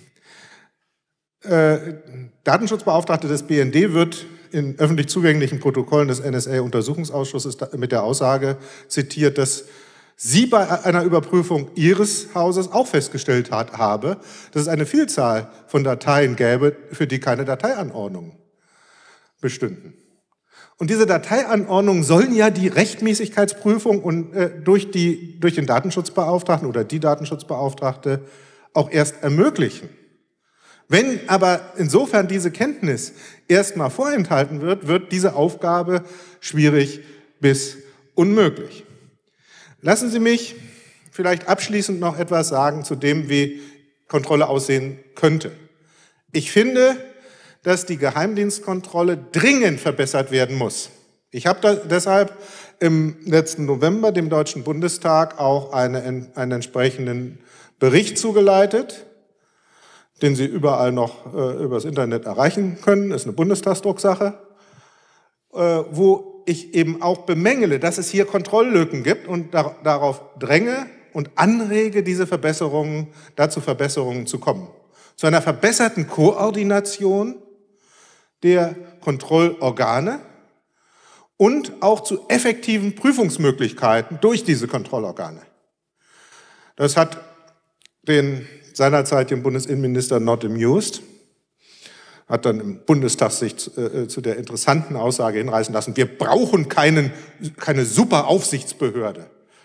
äh, Datenschutzbeauftragte des B N D wird in öffentlich zugänglichen Protokollen des N S A-Untersuchungsausschusses mit der Aussage zitiert, dass sie bei einer Überprüfung ihres Hauses auch festgestellt hat, habe, dass es eine Vielzahl von Dateien gäbe, für die keine Dateianordnungen bestünden. Und diese Dateianordnungen sollen ja die Rechtmäßigkeitsprüfung und, äh, durch, die, durch den Datenschutzbeauftragten oder die Datenschutzbeauftragte auch erst ermöglichen. Wenn aber insofern diese Kenntnis erstmal vorenthalten wird, wird diese Aufgabe schwierig bis unmöglich. Lassen Sie mich vielleicht abschließend noch etwas sagen zu dem, wie Kontrolle aussehen könnte. Ich finde, dass die Geheimdienstkontrolle dringend verbessert werden muss. Ich habe deshalb im letzten November dem Deutschen Bundestag auch eine, einen entsprechenden Bericht zugeleitet, den Sie überall noch äh, übers Internet erreichen können, ist eine Bundestagsdrucksache, äh, wo ich eben auch bemängele, dass es hier Kontrolllücken gibt und da, darauf dränge und anrege, diese Verbesserungen, dazu Verbesserungen zu kommen. Zu einer verbesserten Koordination der Kontrollorgane und auch zu effektiven Prüfungsmöglichkeiten durch diese Kontrollorgane. Das hat den seinerzeit den Bundesinnenminister not amused, hat dann im Bundestag sich zu, äh, zu der interessanten Aussage hinreißen lassen, wir brauchen keinen, keine super Aufsichtsbehörde.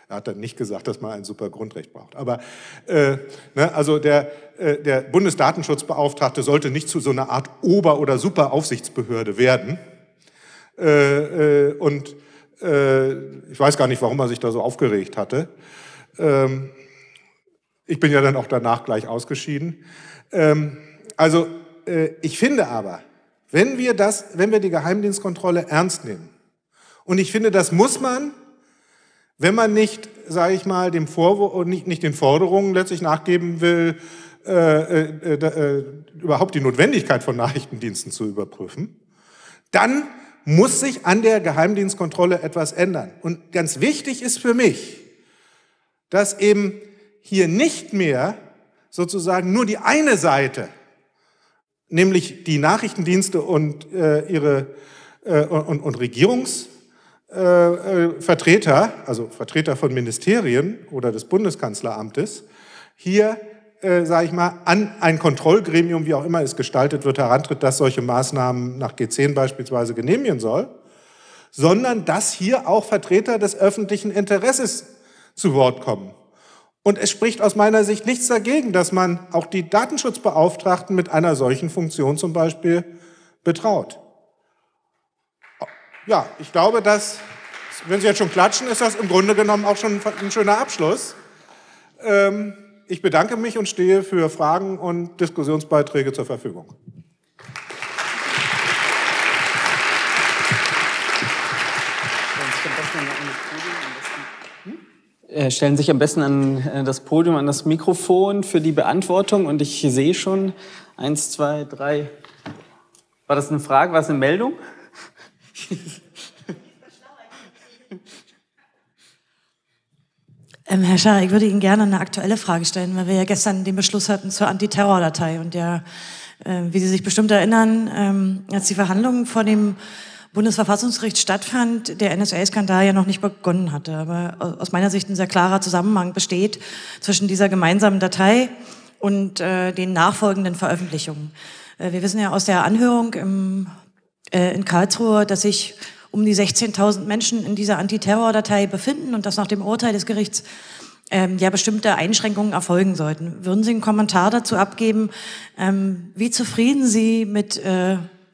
Er hat dann nicht gesagt, dass man ein super Grundrecht braucht. Aber äh, ne, also der, äh, der Bundesdatenschutzbeauftragte sollte nicht zu so einer Art Ober- oder Superaufsichtsbehörde werden. Äh, äh, und äh, ich weiß gar nicht, warum er sich da so aufgeregt hatte. Ähm, ich bin ja dann auch danach gleich ausgeschieden. Ähm, also äh, ich finde aber, wenn wir das, wenn wir die Geheimdienstkontrolle ernst nehmen, und ich finde, das muss man, wenn man nicht, sage ich mal, dem Vorwurf, nicht, nicht den Forderungen letztlich nachgeben will, äh, äh, äh, überhaupt die Notwendigkeit von Nachrichtendiensten zu überprüfen, dann muss sich an der Geheimdienstkontrolle etwas ändern. Und ganz wichtig ist für mich, dass eben hier nicht mehr sozusagen nur die eine Seite, nämlich die Nachrichtendienste und äh, ihre äh, und, und Regierungsvertreter, äh, also Vertreter von Ministerien oder des Bundeskanzleramtes, hier, äh, sage ich mal, an ein Kontrollgremium, wie auch immer es gestaltet wird, herantritt, das solche Maßnahmen nach G zehn beispielsweise genehmigen soll, sondern dass hier auch Vertreter des öffentlichen Interesses zu Wort kommen. Und es spricht aus meiner Sicht nichts dagegen, dass man auch die Datenschutzbeauftragten mit einer solchen Funktion zum Beispiel betraut. Ja, ich glaube, dass, wenn Sie jetzt schon klatschen, ist das im Grunde genommen auch schon ein schöner Abschluss. Ähm, ich bedanke mich und stehe für Fragen und Diskussionsbeiträge zur Verfügung.
Stellen sich am besten an das Podium, an das Mikrofon für die Beantwortung. Und ich sehe schon, eins, zwei, drei. War das eine Frage, war es eine Meldung?
ähm, Herr Scharrer, ich würde Ihnen gerne eine aktuelle Frage stellen, weil wir ja gestern den Beschluss hatten zur Antiterrordatei. Und ja, äh, wie Sie sich bestimmt erinnern, ähm, als die Verhandlungen vor dem Bundesverfassungsgericht stattfand, der N S A-Skandal ja noch nicht begonnen hatte. Aber aus meiner Sicht ein sehr klarer Zusammenhang besteht zwischen dieser gemeinsamen Datei und äh, den nachfolgenden Veröffentlichungen. Äh, wir wissen ja aus der Anhörung im, äh, in Karlsruhe, dass sich um die sechzehntausend Menschen in dieser Antiterrordatei befinden und dass nach dem Urteil des Gerichts ähm, ja bestimmte Einschränkungen erfolgen sollten. Würden Sie einen Kommentar dazu abgeben, ähm, wie zufrieden Sie mit äh,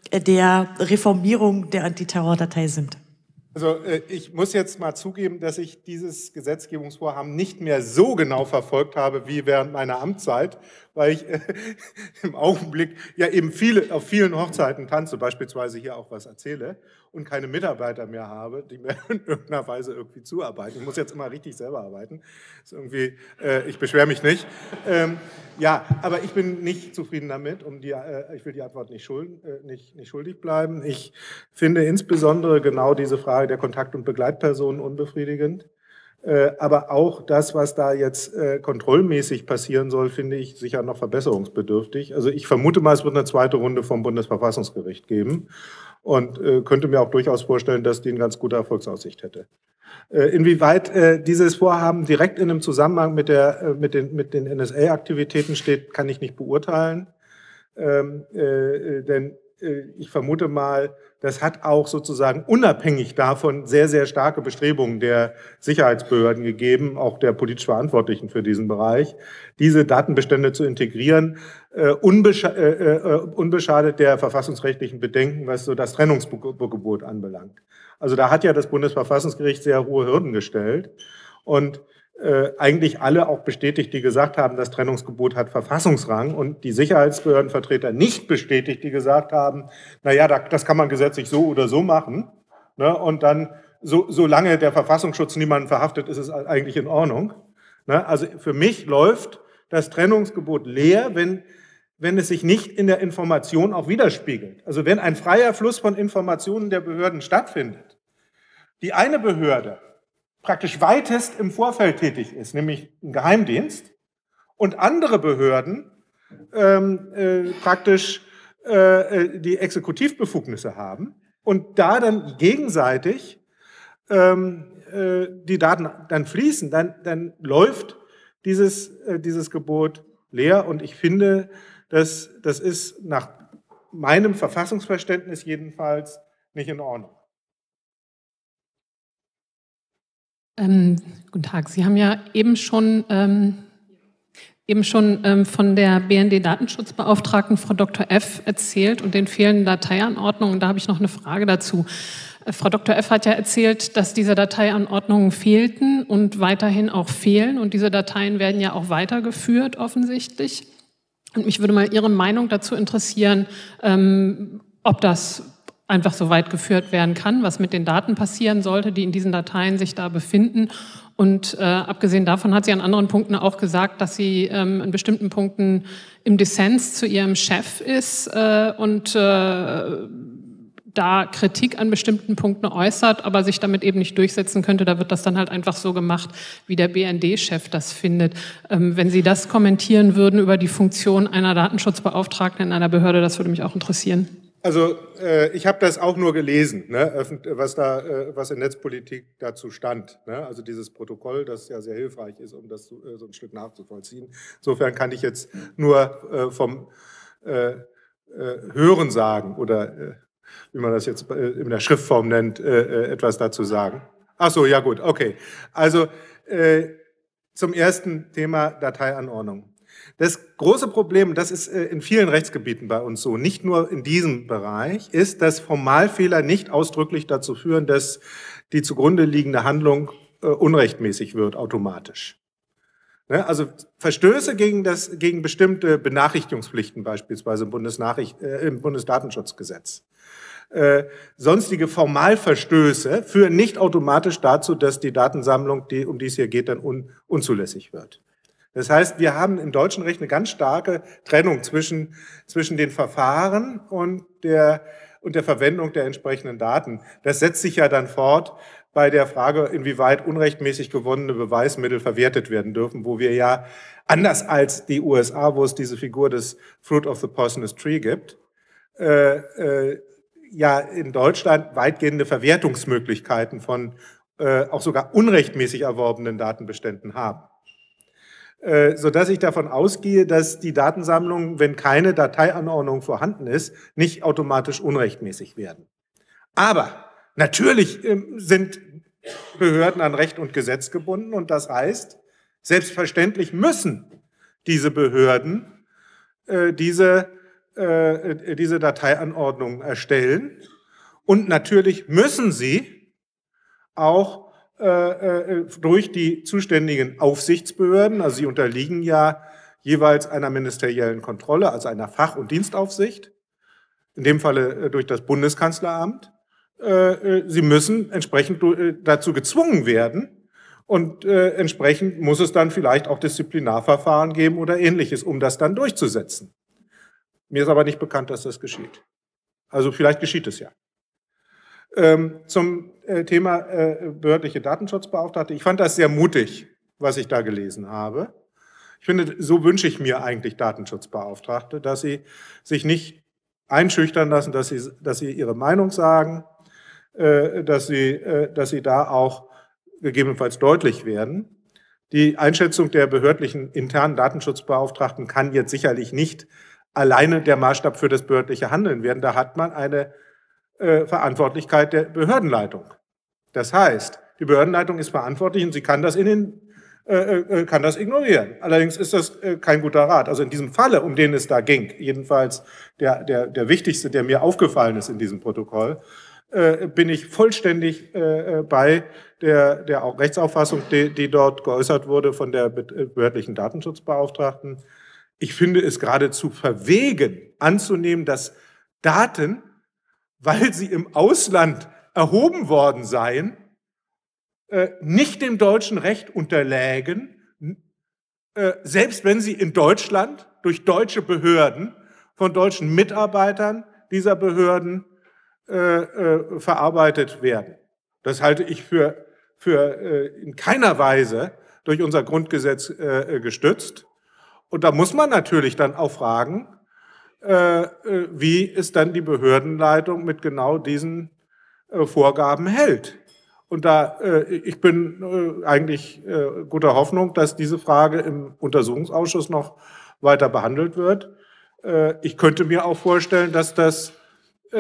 der Reformierung der Antiterrordatei sind?
Also ich muss jetzt mal zugeben, dass ich dieses Gesetzgebungsvorhaben nicht mehr so genau verfolgt habe wie während meiner Amtszeit, weil ich äh, im Augenblick ja eben viele, auf vielen Hochzeiten tanze, beispielsweise hier auch was erzähle und keine Mitarbeiter mehr habe, die mir in irgendeiner Weise irgendwie zuarbeiten. Ich muss jetzt immer richtig selber arbeiten. Ist irgendwie, äh, ich beschwere mich nicht. Ähm, ja, aber ich bin nicht zufrieden damit. Um die, äh, ich will die Antwort nicht, schuld, äh, nicht, nicht schuldig bleiben. Ich finde insbesondere genau diese Frage der Kontakt- und Begleitpersonen unbefriedigend. Äh, aber auch das, was da jetzt äh, kontrollmäßig passieren soll, finde ich sicher noch verbesserungsbedürftig. Also ich vermute mal, es wird eine zweite Runde vom Bundesverfassungsgericht geben und äh, könnte mir auch durchaus vorstellen, dass die eine ganz gute Erfolgsaussicht hätte. Äh, inwieweit äh, dieses Vorhaben direkt in einem Zusammenhang mit, der, äh, mit den, mit den N S A-Aktivitäten steht, kann ich nicht beurteilen. Ähm, äh, denn äh, ich vermute mal, das hat auch sozusagen unabhängig davon sehr, sehr starke Bestrebungen der Sicherheitsbehörden gegeben, auch der politisch Verantwortlichen für diesen Bereich, diese Datenbestände zu integrieren, äh, unbescha äh, äh, unbeschadet der verfassungsrechtlichen Bedenken, was so das Trennungsgebot anbelangt. Also da hat ja das Bundesverfassungsgericht sehr hohe Hürden gestellt und Äh, eigentlich alle auch bestätigt, die gesagt haben, das Trennungsgebot hat Verfassungsrang und die Sicherheitsbehördenvertreter nicht bestätigt, die gesagt haben, na ja, das kann man gesetzlich so oder so machen, ne, und dann, so, solange der Verfassungsschutz niemanden verhaftet, ist es eigentlich in Ordnung. Ne? Also für mich läuft das Trennungsgebot leer, wenn, wenn es sich nicht in der Information auch widerspiegelt. Also wenn ein freier Fluss von Informationen der Behörden stattfindet, die eine Behörde praktisch weitest im Vorfeld tätig ist, nämlich ein Geheimdienst, und andere Behörden ähm, äh, praktisch äh, die Exekutivbefugnisse haben und da dann gegenseitig ähm, äh, die Daten dann fließen, dann, dann läuft dieses, äh, dieses Gebot leer und ich finde, dass, das ist nach meinem Verfassungsverständnis jedenfalls nicht in Ordnung.
Ähm, guten Tag. Sie haben ja eben schon, ähm, eben schon ähm, von der B N D-Datenschutzbeauftragten Frau Doktor F. erzählt und den fehlenden Dateianordnungen. Da habe ich noch eine Frage dazu. Äh, Frau Doktor F. hat ja erzählt, dass diese Dateianordnungen fehlten und weiterhin auch fehlen. Und diese Dateien werden ja auch weitergeführt, offensichtlich. Und mich würde mal Ihre Meinung dazu interessieren, ähm, ob das einfach so weit geführt werden kann, was mit den Daten passieren sollte, die in diesen Dateien sich da befinden. Und äh, abgesehen davon hat sie an anderen Punkten auch gesagt, dass sie ähm, in bestimmten Punkten im Dissens zu ihrem Chef ist äh, und äh, da Kritik an bestimmten Punkten äußert, aber sich damit eben nicht durchsetzen könnte. Da wird das dann halt einfach so gemacht, wie der B N D-Chef das findet. Ähm, wenn Sie das kommentieren würden über die Funktion einer Datenschutzbeauftragten in einer Behörde, das würde mich auch interessieren.
Also äh, ich habe das auch nur gelesen, ne, was da, äh, was in Netzpolitik dazu stand. Ne? Also dieses Protokoll, das ja sehr hilfreich ist, um das so, äh, so ein Stück nachzuvollziehen. Insofern kann ich jetzt nur äh, vom äh, äh, Hören sagen oder äh, wie man das jetzt äh, in der Schriftform nennt, äh, äh, etwas dazu sagen. Ach so, ja gut, okay. Also äh, zum ersten Thema Dateianordnung. Das große Problem, das ist in vielen Rechtsgebieten bei uns so, nicht nur in diesem Bereich, ist, dass Formalfehler nicht ausdrücklich dazu führen, dass die zugrunde liegende Handlung äh, unrechtmäßig wird, automatisch. Ne? Also Verstöße gegen, das, gegen bestimmte Benachrichtigungspflichten beispielsweise im, Bundesnachricht, äh, im Bundesdatenschutzgesetz. Äh, sonstige Formalverstöße führen nicht automatisch dazu, dass die Datensammlung, die, um die es hier geht, dann un, unzulässig wird. Das heißt, wir haben im deutschen Recht eine ganz starke Trennung zwischen, zwischen den Verfahren und der, und der Verwendung der entsprechenden Daten. Das setzt sich ja dann fort bei der Frage, inwieweit unrechtmäßig gewonnene Beweismittel verwertet werden dürfen, wo wir ja, anders als die U S A, wo es diese Figur des Fruit of the Poisonous Tree gibt, äh, äh, ja in Deutschland weitgehende Verwertungsmöglichkeiten von äh, auch sogar unrechtmäßig erworbenen Datenbeständen haben. Sodass ich davon ausgehe, dass die Datensammlungen, wenn keine Dateianordnung vorhanden ist, nicht automatisch unrechtmäßig werden. Aber natürlich sind Behörden an Recht und Gesetz gebunden und das heißt, selbstverständlich müssen diese Behörden äh, diese, äh, diese Dateianordnungen erstellen und natürlich müssen sie auch Äh, durch die zuständigen Aufsichtsbehörden, also sie unterliegen ja jeweils einer ministeriellen Kontrolle, also einer Fach- und Dienstaufsicht, in dem Falle durch das Bundeskanzleramt. Sie müssen entsprechend dazu gezwungen werden und entsprechend muss es dann vielleicht auch Disziplinarverfahren geben oder Ähnliches, um das dann durchzusetzen. Mir ist aber nicht bekannt, dass das geschieht. Also vielleicht geschieht es ja. Ähm, zum äh, Thema äh, behördliche Datenschutzbeauftragte. Ich fand das sehr mutig, was ich da gelesen habe. Ich finde, so wünsche ich mir eigentlich Datenschutzbeauftragte, dass sie sich nicht einschüchtern lassen, dass sie, dass sie ihre Meinung sagen, äh, dass sie, äh, dass sie da auch gegebenenfalls deutlich werden. Die Einschätzung der behördlichen internen Datenschutzbeauftragten kann jetzt sicherlich nicht alleine der Maßstab für das behördliche Handeln werden. Da hat man eine Äh, Verantwortlichkeit der Behördenleitung. Das heißt, die Behördenleitung ist verantwortlich und sie kann das, in den, äh, äh, kann das ignorieren. Allerdings ist das äh, kein guter Rat. Also in diesem Falle, um den es da ging, jedenfalls der, der, der wichtigste, der mir aufgefallen ist in diesem Protokoll, äh, bin ich vollständig äh, bei der, der auch Rechtsauffassung, die, die dort geäußert wurde von der behördlichen Datenschutzbeauftragten. Ich finde es geradezu verwegen anzunehmen, dass Daten, weil sie im Ausland erhoben worden seien, nicht dem deutschen Recht unterlägen, selbst wenn sie in Deutschland durch deutsche Behörden von deutschen Mitarbeitern dieser Behörden verarbeitet werden. Das halte ich für, für in keiner Weise durch unser Grundgesetz gestützt. Und da muss man natürlich dann auch fragen, wie es dann die Behördenleitung mit genau diesen Vorgaben hält. Und da, ich bin eigentlich guter Hoffnung, dass diese Frage im Untersuchungsausschuss noch weiter behandelt wird. Ich könnte mir auch vorstellen, dass das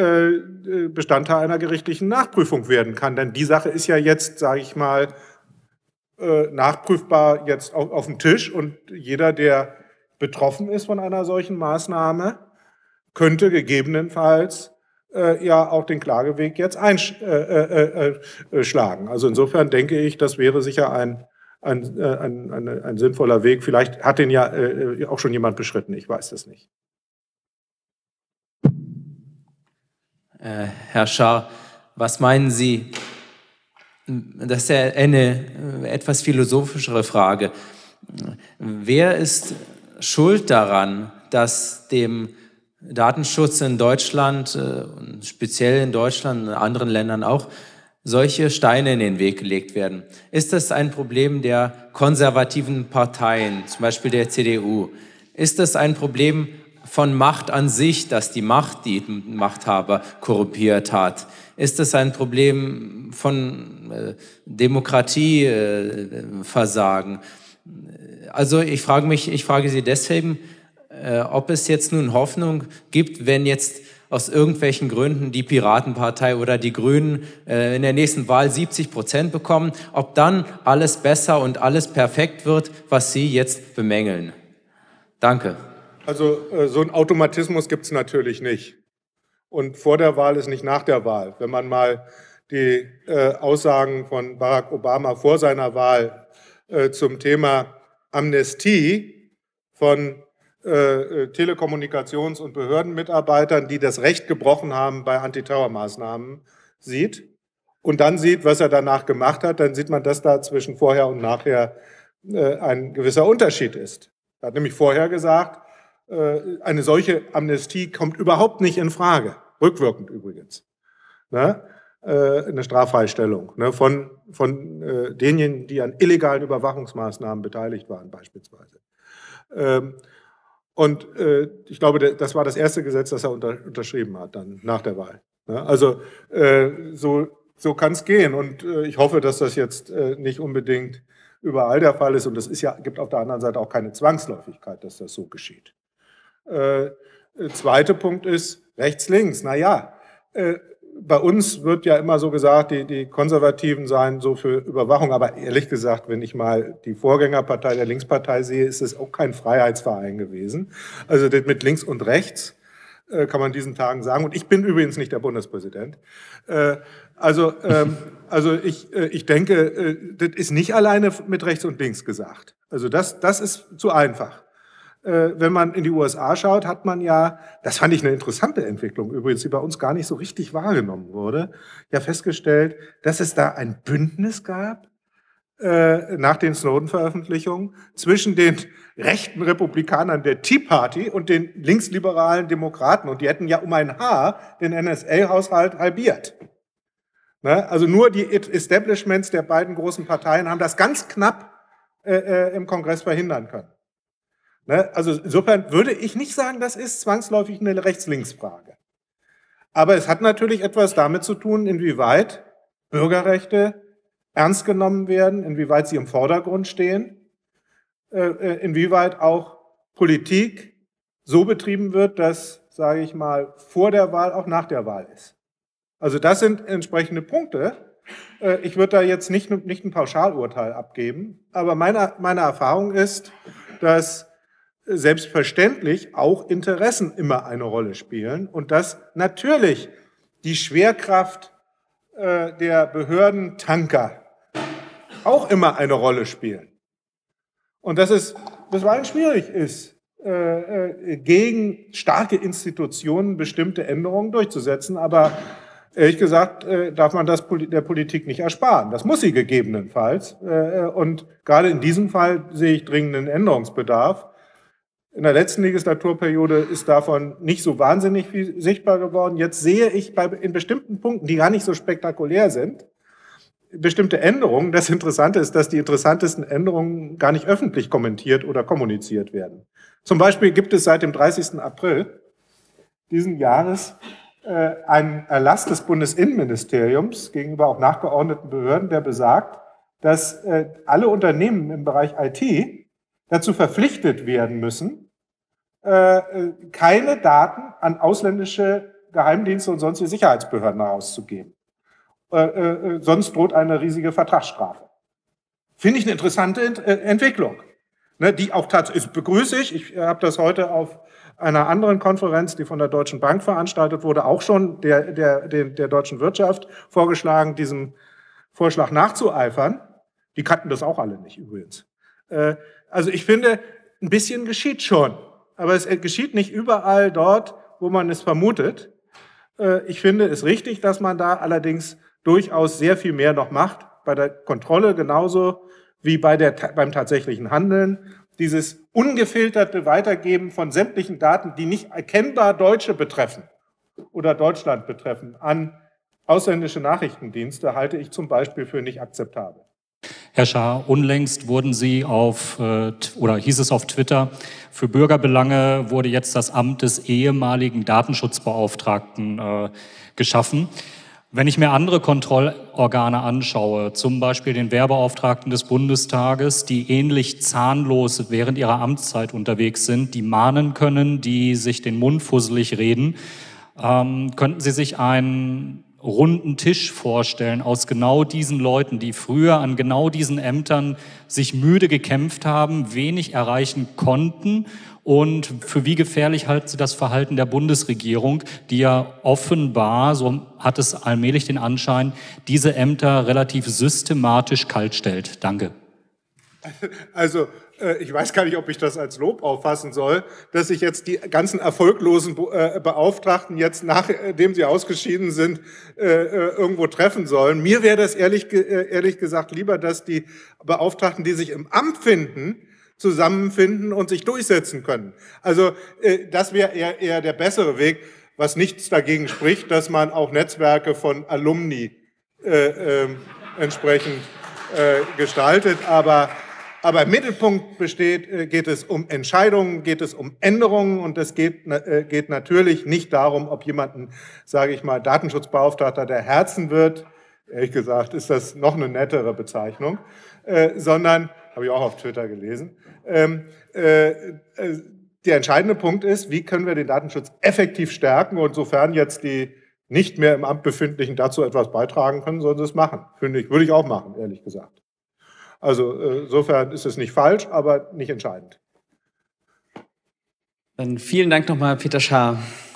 Bestandteil einer gerichtlichen Nachprüfung werden kann. Denn die Sache ist ja jetzt, sage ich mal, äh, nachprüfbar jetzt auf, auf dem Tisch und jeder, der betroffen ist von einer solchen Maßnahme, könnte gegebenenfalls äh, ja auch den Klageweg jetzt einschlagen. Äh, äh, äh, also insofern denke ich, das wäre sicher ein, ein, äh, ein, ein, ein sinnvoller Weg. Vielleicht hat den ja äh, auch schon jemand beschritten, ich weiß das nicht.
Äh, Herr Schaar, was meinen Sie? Das ist ja eine etwas philosophischere Frage. Wer ist schuld daran, dass dem Datenschutz in Deutschland, speziell in Deutschland, in anderen Ländern auch, solche Steine in den Weg gelegt werden? Ist das ein Problem der konservativen Parteien, zum Beispiel der C D U? Ist das ein Problem von Macht an sich, dass die Macht die Machthaber korrumpiert hat? Ist es ein Problem von äh, Demokratieversagen? Äh, also ich frage mich, ich frage Sie deswegen, äh, ob es jetzt nun Hoffnung gibt, wenn jetzt aus irgendwelchen Gründen die Piratenpartei oder die Grünen äh, in der nächsten Wahl siebzig Prozent bekommen, ob dann alles besser und alles perfekt wird, was Sie jetzt bemängeln. Danke.
Also äh, so einen Automatismus gibt es natürlich nicht. Und vor der Wahl ist nicht nach der Wahl. Wenn man mal die äh, Aussagen von Barack Obama vor seiner Wahl äh, zum Thema Amnestie von äh, Telekommunikations- und Behördenmitarbeitern, die das Recht gebrochen haben bei Antiterrormaßnahmen, sieht und dann sieht, was er danach gemacht hat, dann sieht man, dass da zwischen vorher und nachher äh, ein gewisser Unterschied ist. Er hat nämlich vorher gesagt, eine solche Amnestie kommt überhaupt nicht in Frage, rückwirkend übrigens, ne? Eine Straffreistellung, ne? von, von äh, denjenigen, die an illegalen Überwachungsmaßnahmen beteiligt waren beispielsweise. Ähm, und äh, ich glaube, das war das erste Gesetz, das er unter, unterschrieben hat, dann nach der Wahl. Ne? Also äh, so, so kann es gehen und äh, ich hoffe, dass das jetzt äh, nicht unbedingt überall der Fall ist und es ist ja, gibt auf der anderen Seite auch keine Zwangsläufigkeit, dass das so geschieht. Äh, zweiter Punkt ist rechts-links. Naja, äh, bei uns wird ja immer so gesagt, die, die Konservativen seien so für Überwachung. Aber ehrlich gesagt, wenn ich mal die Vorgängerpartei der Linkspartei sehe, ist es auch kein Freiheitsverein gewesen. Also das mit links und rechts äh, kann man diesen Tagen sagen. Und ich bin übrigens nicht der Bundespräsident. Äh, also, ähm, also ich, äh, ich denke, äh, das ist nicht alleine mit rechts und links gesagt. Also das, das ist zu einfach. Wenn man in die U S A schaut, hat man ja, das fand ich eine interessante Entwicklung übrigens, die bei uns gar nicht so richtig wahrgenommen wurde, ja festgestellt, dass es da ein Bündnis gab äh, nach den Snowden-Veröffentlichungen zwischen den rechten Republikanern der Tea Party und den linksliberalen Demokraten. Und die hätten ja um ein Haar den N S A-Haushalt halbiert. Ne? Also nur die Establishments der beiden großen Parteien haben das ganz knapp äh, im Kongress verhindern können. Also insofern würde ich nicht sagen, das ist zwangsläufig eine Rechts-Links-Frage. Aber es hat natürlich etwas damit zu tun, inwieweit Bürgerrechte ernst genommen werden, inwieweit sie im Vordergrund stehen, inwieweit auch Politik so betrieben wird, dass, sage ich mal, vor der Wahl auch nach der Wahl ist. Also das sind entsprechende Punkte. Ich würde da jetzt nicht, nicht ein Pauschalurteil abgeben, aber meine, meine Erfahrung ist, dass selbstverständlich auch Interessen immer eine Rolle spielen und dass natürlich die Schwerkraft äh, der Behördentanker auch immer eine Rolle spielen. Und dass es bisweilen schwierig ist, äh, äh, gegen starke Institutionen bestimmte Änderungen durchzusetzen, aber ehrlich gesagt äh, darf man das der Politik nicht ersparen. Das muss sie gegebenenfalls. Äh, und gerade in diesem Fall sehe ich dringenden Änderungsbedarf. In der letzten Legislaturperiode ist davon nicht so wahnsinnig viel sichtbar geworden. Jetzt sehe ich bei, in bestimmten Punkten, die gar nicht so spektakulär sind, bestimmte Änderungen. Das Interessante ist, dass die interessantesten Änderungen gar nicht öffentlich kommentiert oder kommuniziert werden. Zum Beispiel gibt es seit dem dreißigsten April diesen Jahres äh, einen Erlass des Bundesinnenministeriums gegenüber auch nachgeordneten Behörden, der besagt, dass äh, alle Unternehmen im Bereich I T dazu verpflichtet werden müssen, keine Daten an ausländische Geheimdienste und sonstige Sicherheitsbehörden herauszugeben. Äh, äh, sonst droht eine riesige Vertragsstrafe. Finde ich eine interessante Ent äh, Entwicklung, ne, die auch tatsächlich begrüße ich. Ich habe das heute auf einer anderen Konferenz, die von der Deutschen Bank veranstaltet wurde, auch schon der, der, der, der deutschen Wirtschaft vorgeschlagen, diesem Vorschlag nachzueifern. Die kannten das auch alle nicht übrigens. Äh, also ich finde, ein bisschen geschieht schon, aber es geschieht nicht überall dort, wo man es vermutet. Äh, ich finde es richtig, dass man da allerdings durchaus sehr viel mehr noch macht, bei der Kontrolle genauso wie bei der, beim tatsächlichen Handeln. Dieses ungefilterte Weitergeben von sämtlichen Daten, die nicht erkennbar Deutsche betreffen oder Deutschland betreffen, an ausländische Nachrichtendienste, halte ich zum Beispiel für nicht akzeptabel.
Herr Schaar, unlängst wurden Sie auf, äh, oder hieß es auf Twitter, für Bürgerbelange wurde jetzt das Amt des ehemaligen Datenschutzbeauftragten äh, geschaffen. Wenn ich mir andere Kontrollorgane anschaue, zum Beispiel den Wehrbeauftragten des Bundestages, die ähnlich zahnlos während ihrer Amtszeit unterwegs sind, die mahnen können, die sich den Mund fusselig reden, ähm, könnten Sie sich einen runden Tisch vorstellen aus genau diesen Leuten, die früher an genau diesen Ämtern sich müde gekämpft haben, wenig erreichen konnten? Und für wie gefährlich halten Sie das Verhalten der Bundesregierung, die ja offenbar, so hat es allmählich den Anschein, diese Ämter relativ systematisch kaltstellt? Danke.
Also ich weiß gar nicht, ob ich das als Lob auffassen soll, dass sich jetzt die ganzen erfolglosen Beauftragten jetzt, nachdem sie ausgeschieden sind, irgendwo treffen sollen. Mir wäre das ehrlich, ehrlich gesagt lieber, dass die Beauftragten, die sich im Amt finden, zusammenfinden und sich durchsetzen können. Also das wäre eher, eher der bessere Weg, was nichts dagegen spricht, dass man auch Netzwerke von Alumni äh, äh, entsprechend äh, gestaltet. Aber, aber im Mittelpunkt besteht, äh, geht es um Entscheidungen, geht es um Änderungen und es geht, äh, geht natürlich nicht darum, ob jemanden, sage ich mal, Datenschutzbeauftragter der Herzen wird. Ehrlich gesagt ist das noch eine nettere Bezeichnung, äh, sondern habe ich auch auf Twitter gelesen. Ähm, äh, äh, der entscheidende Punkt ist, wie können wir den Datenschutz effektiv stärken und sofern jetzt die nicht mehr im Amt befindlichen dazu etwas beitragen können, sollen sie es machen. Finde ich, würde ich auch machen, ehrlich gesagt. Also äh, insofern ist es nicht falsch, aber nicht entscheidend.
Dann vielen Dank nochmal, Peter Schaar.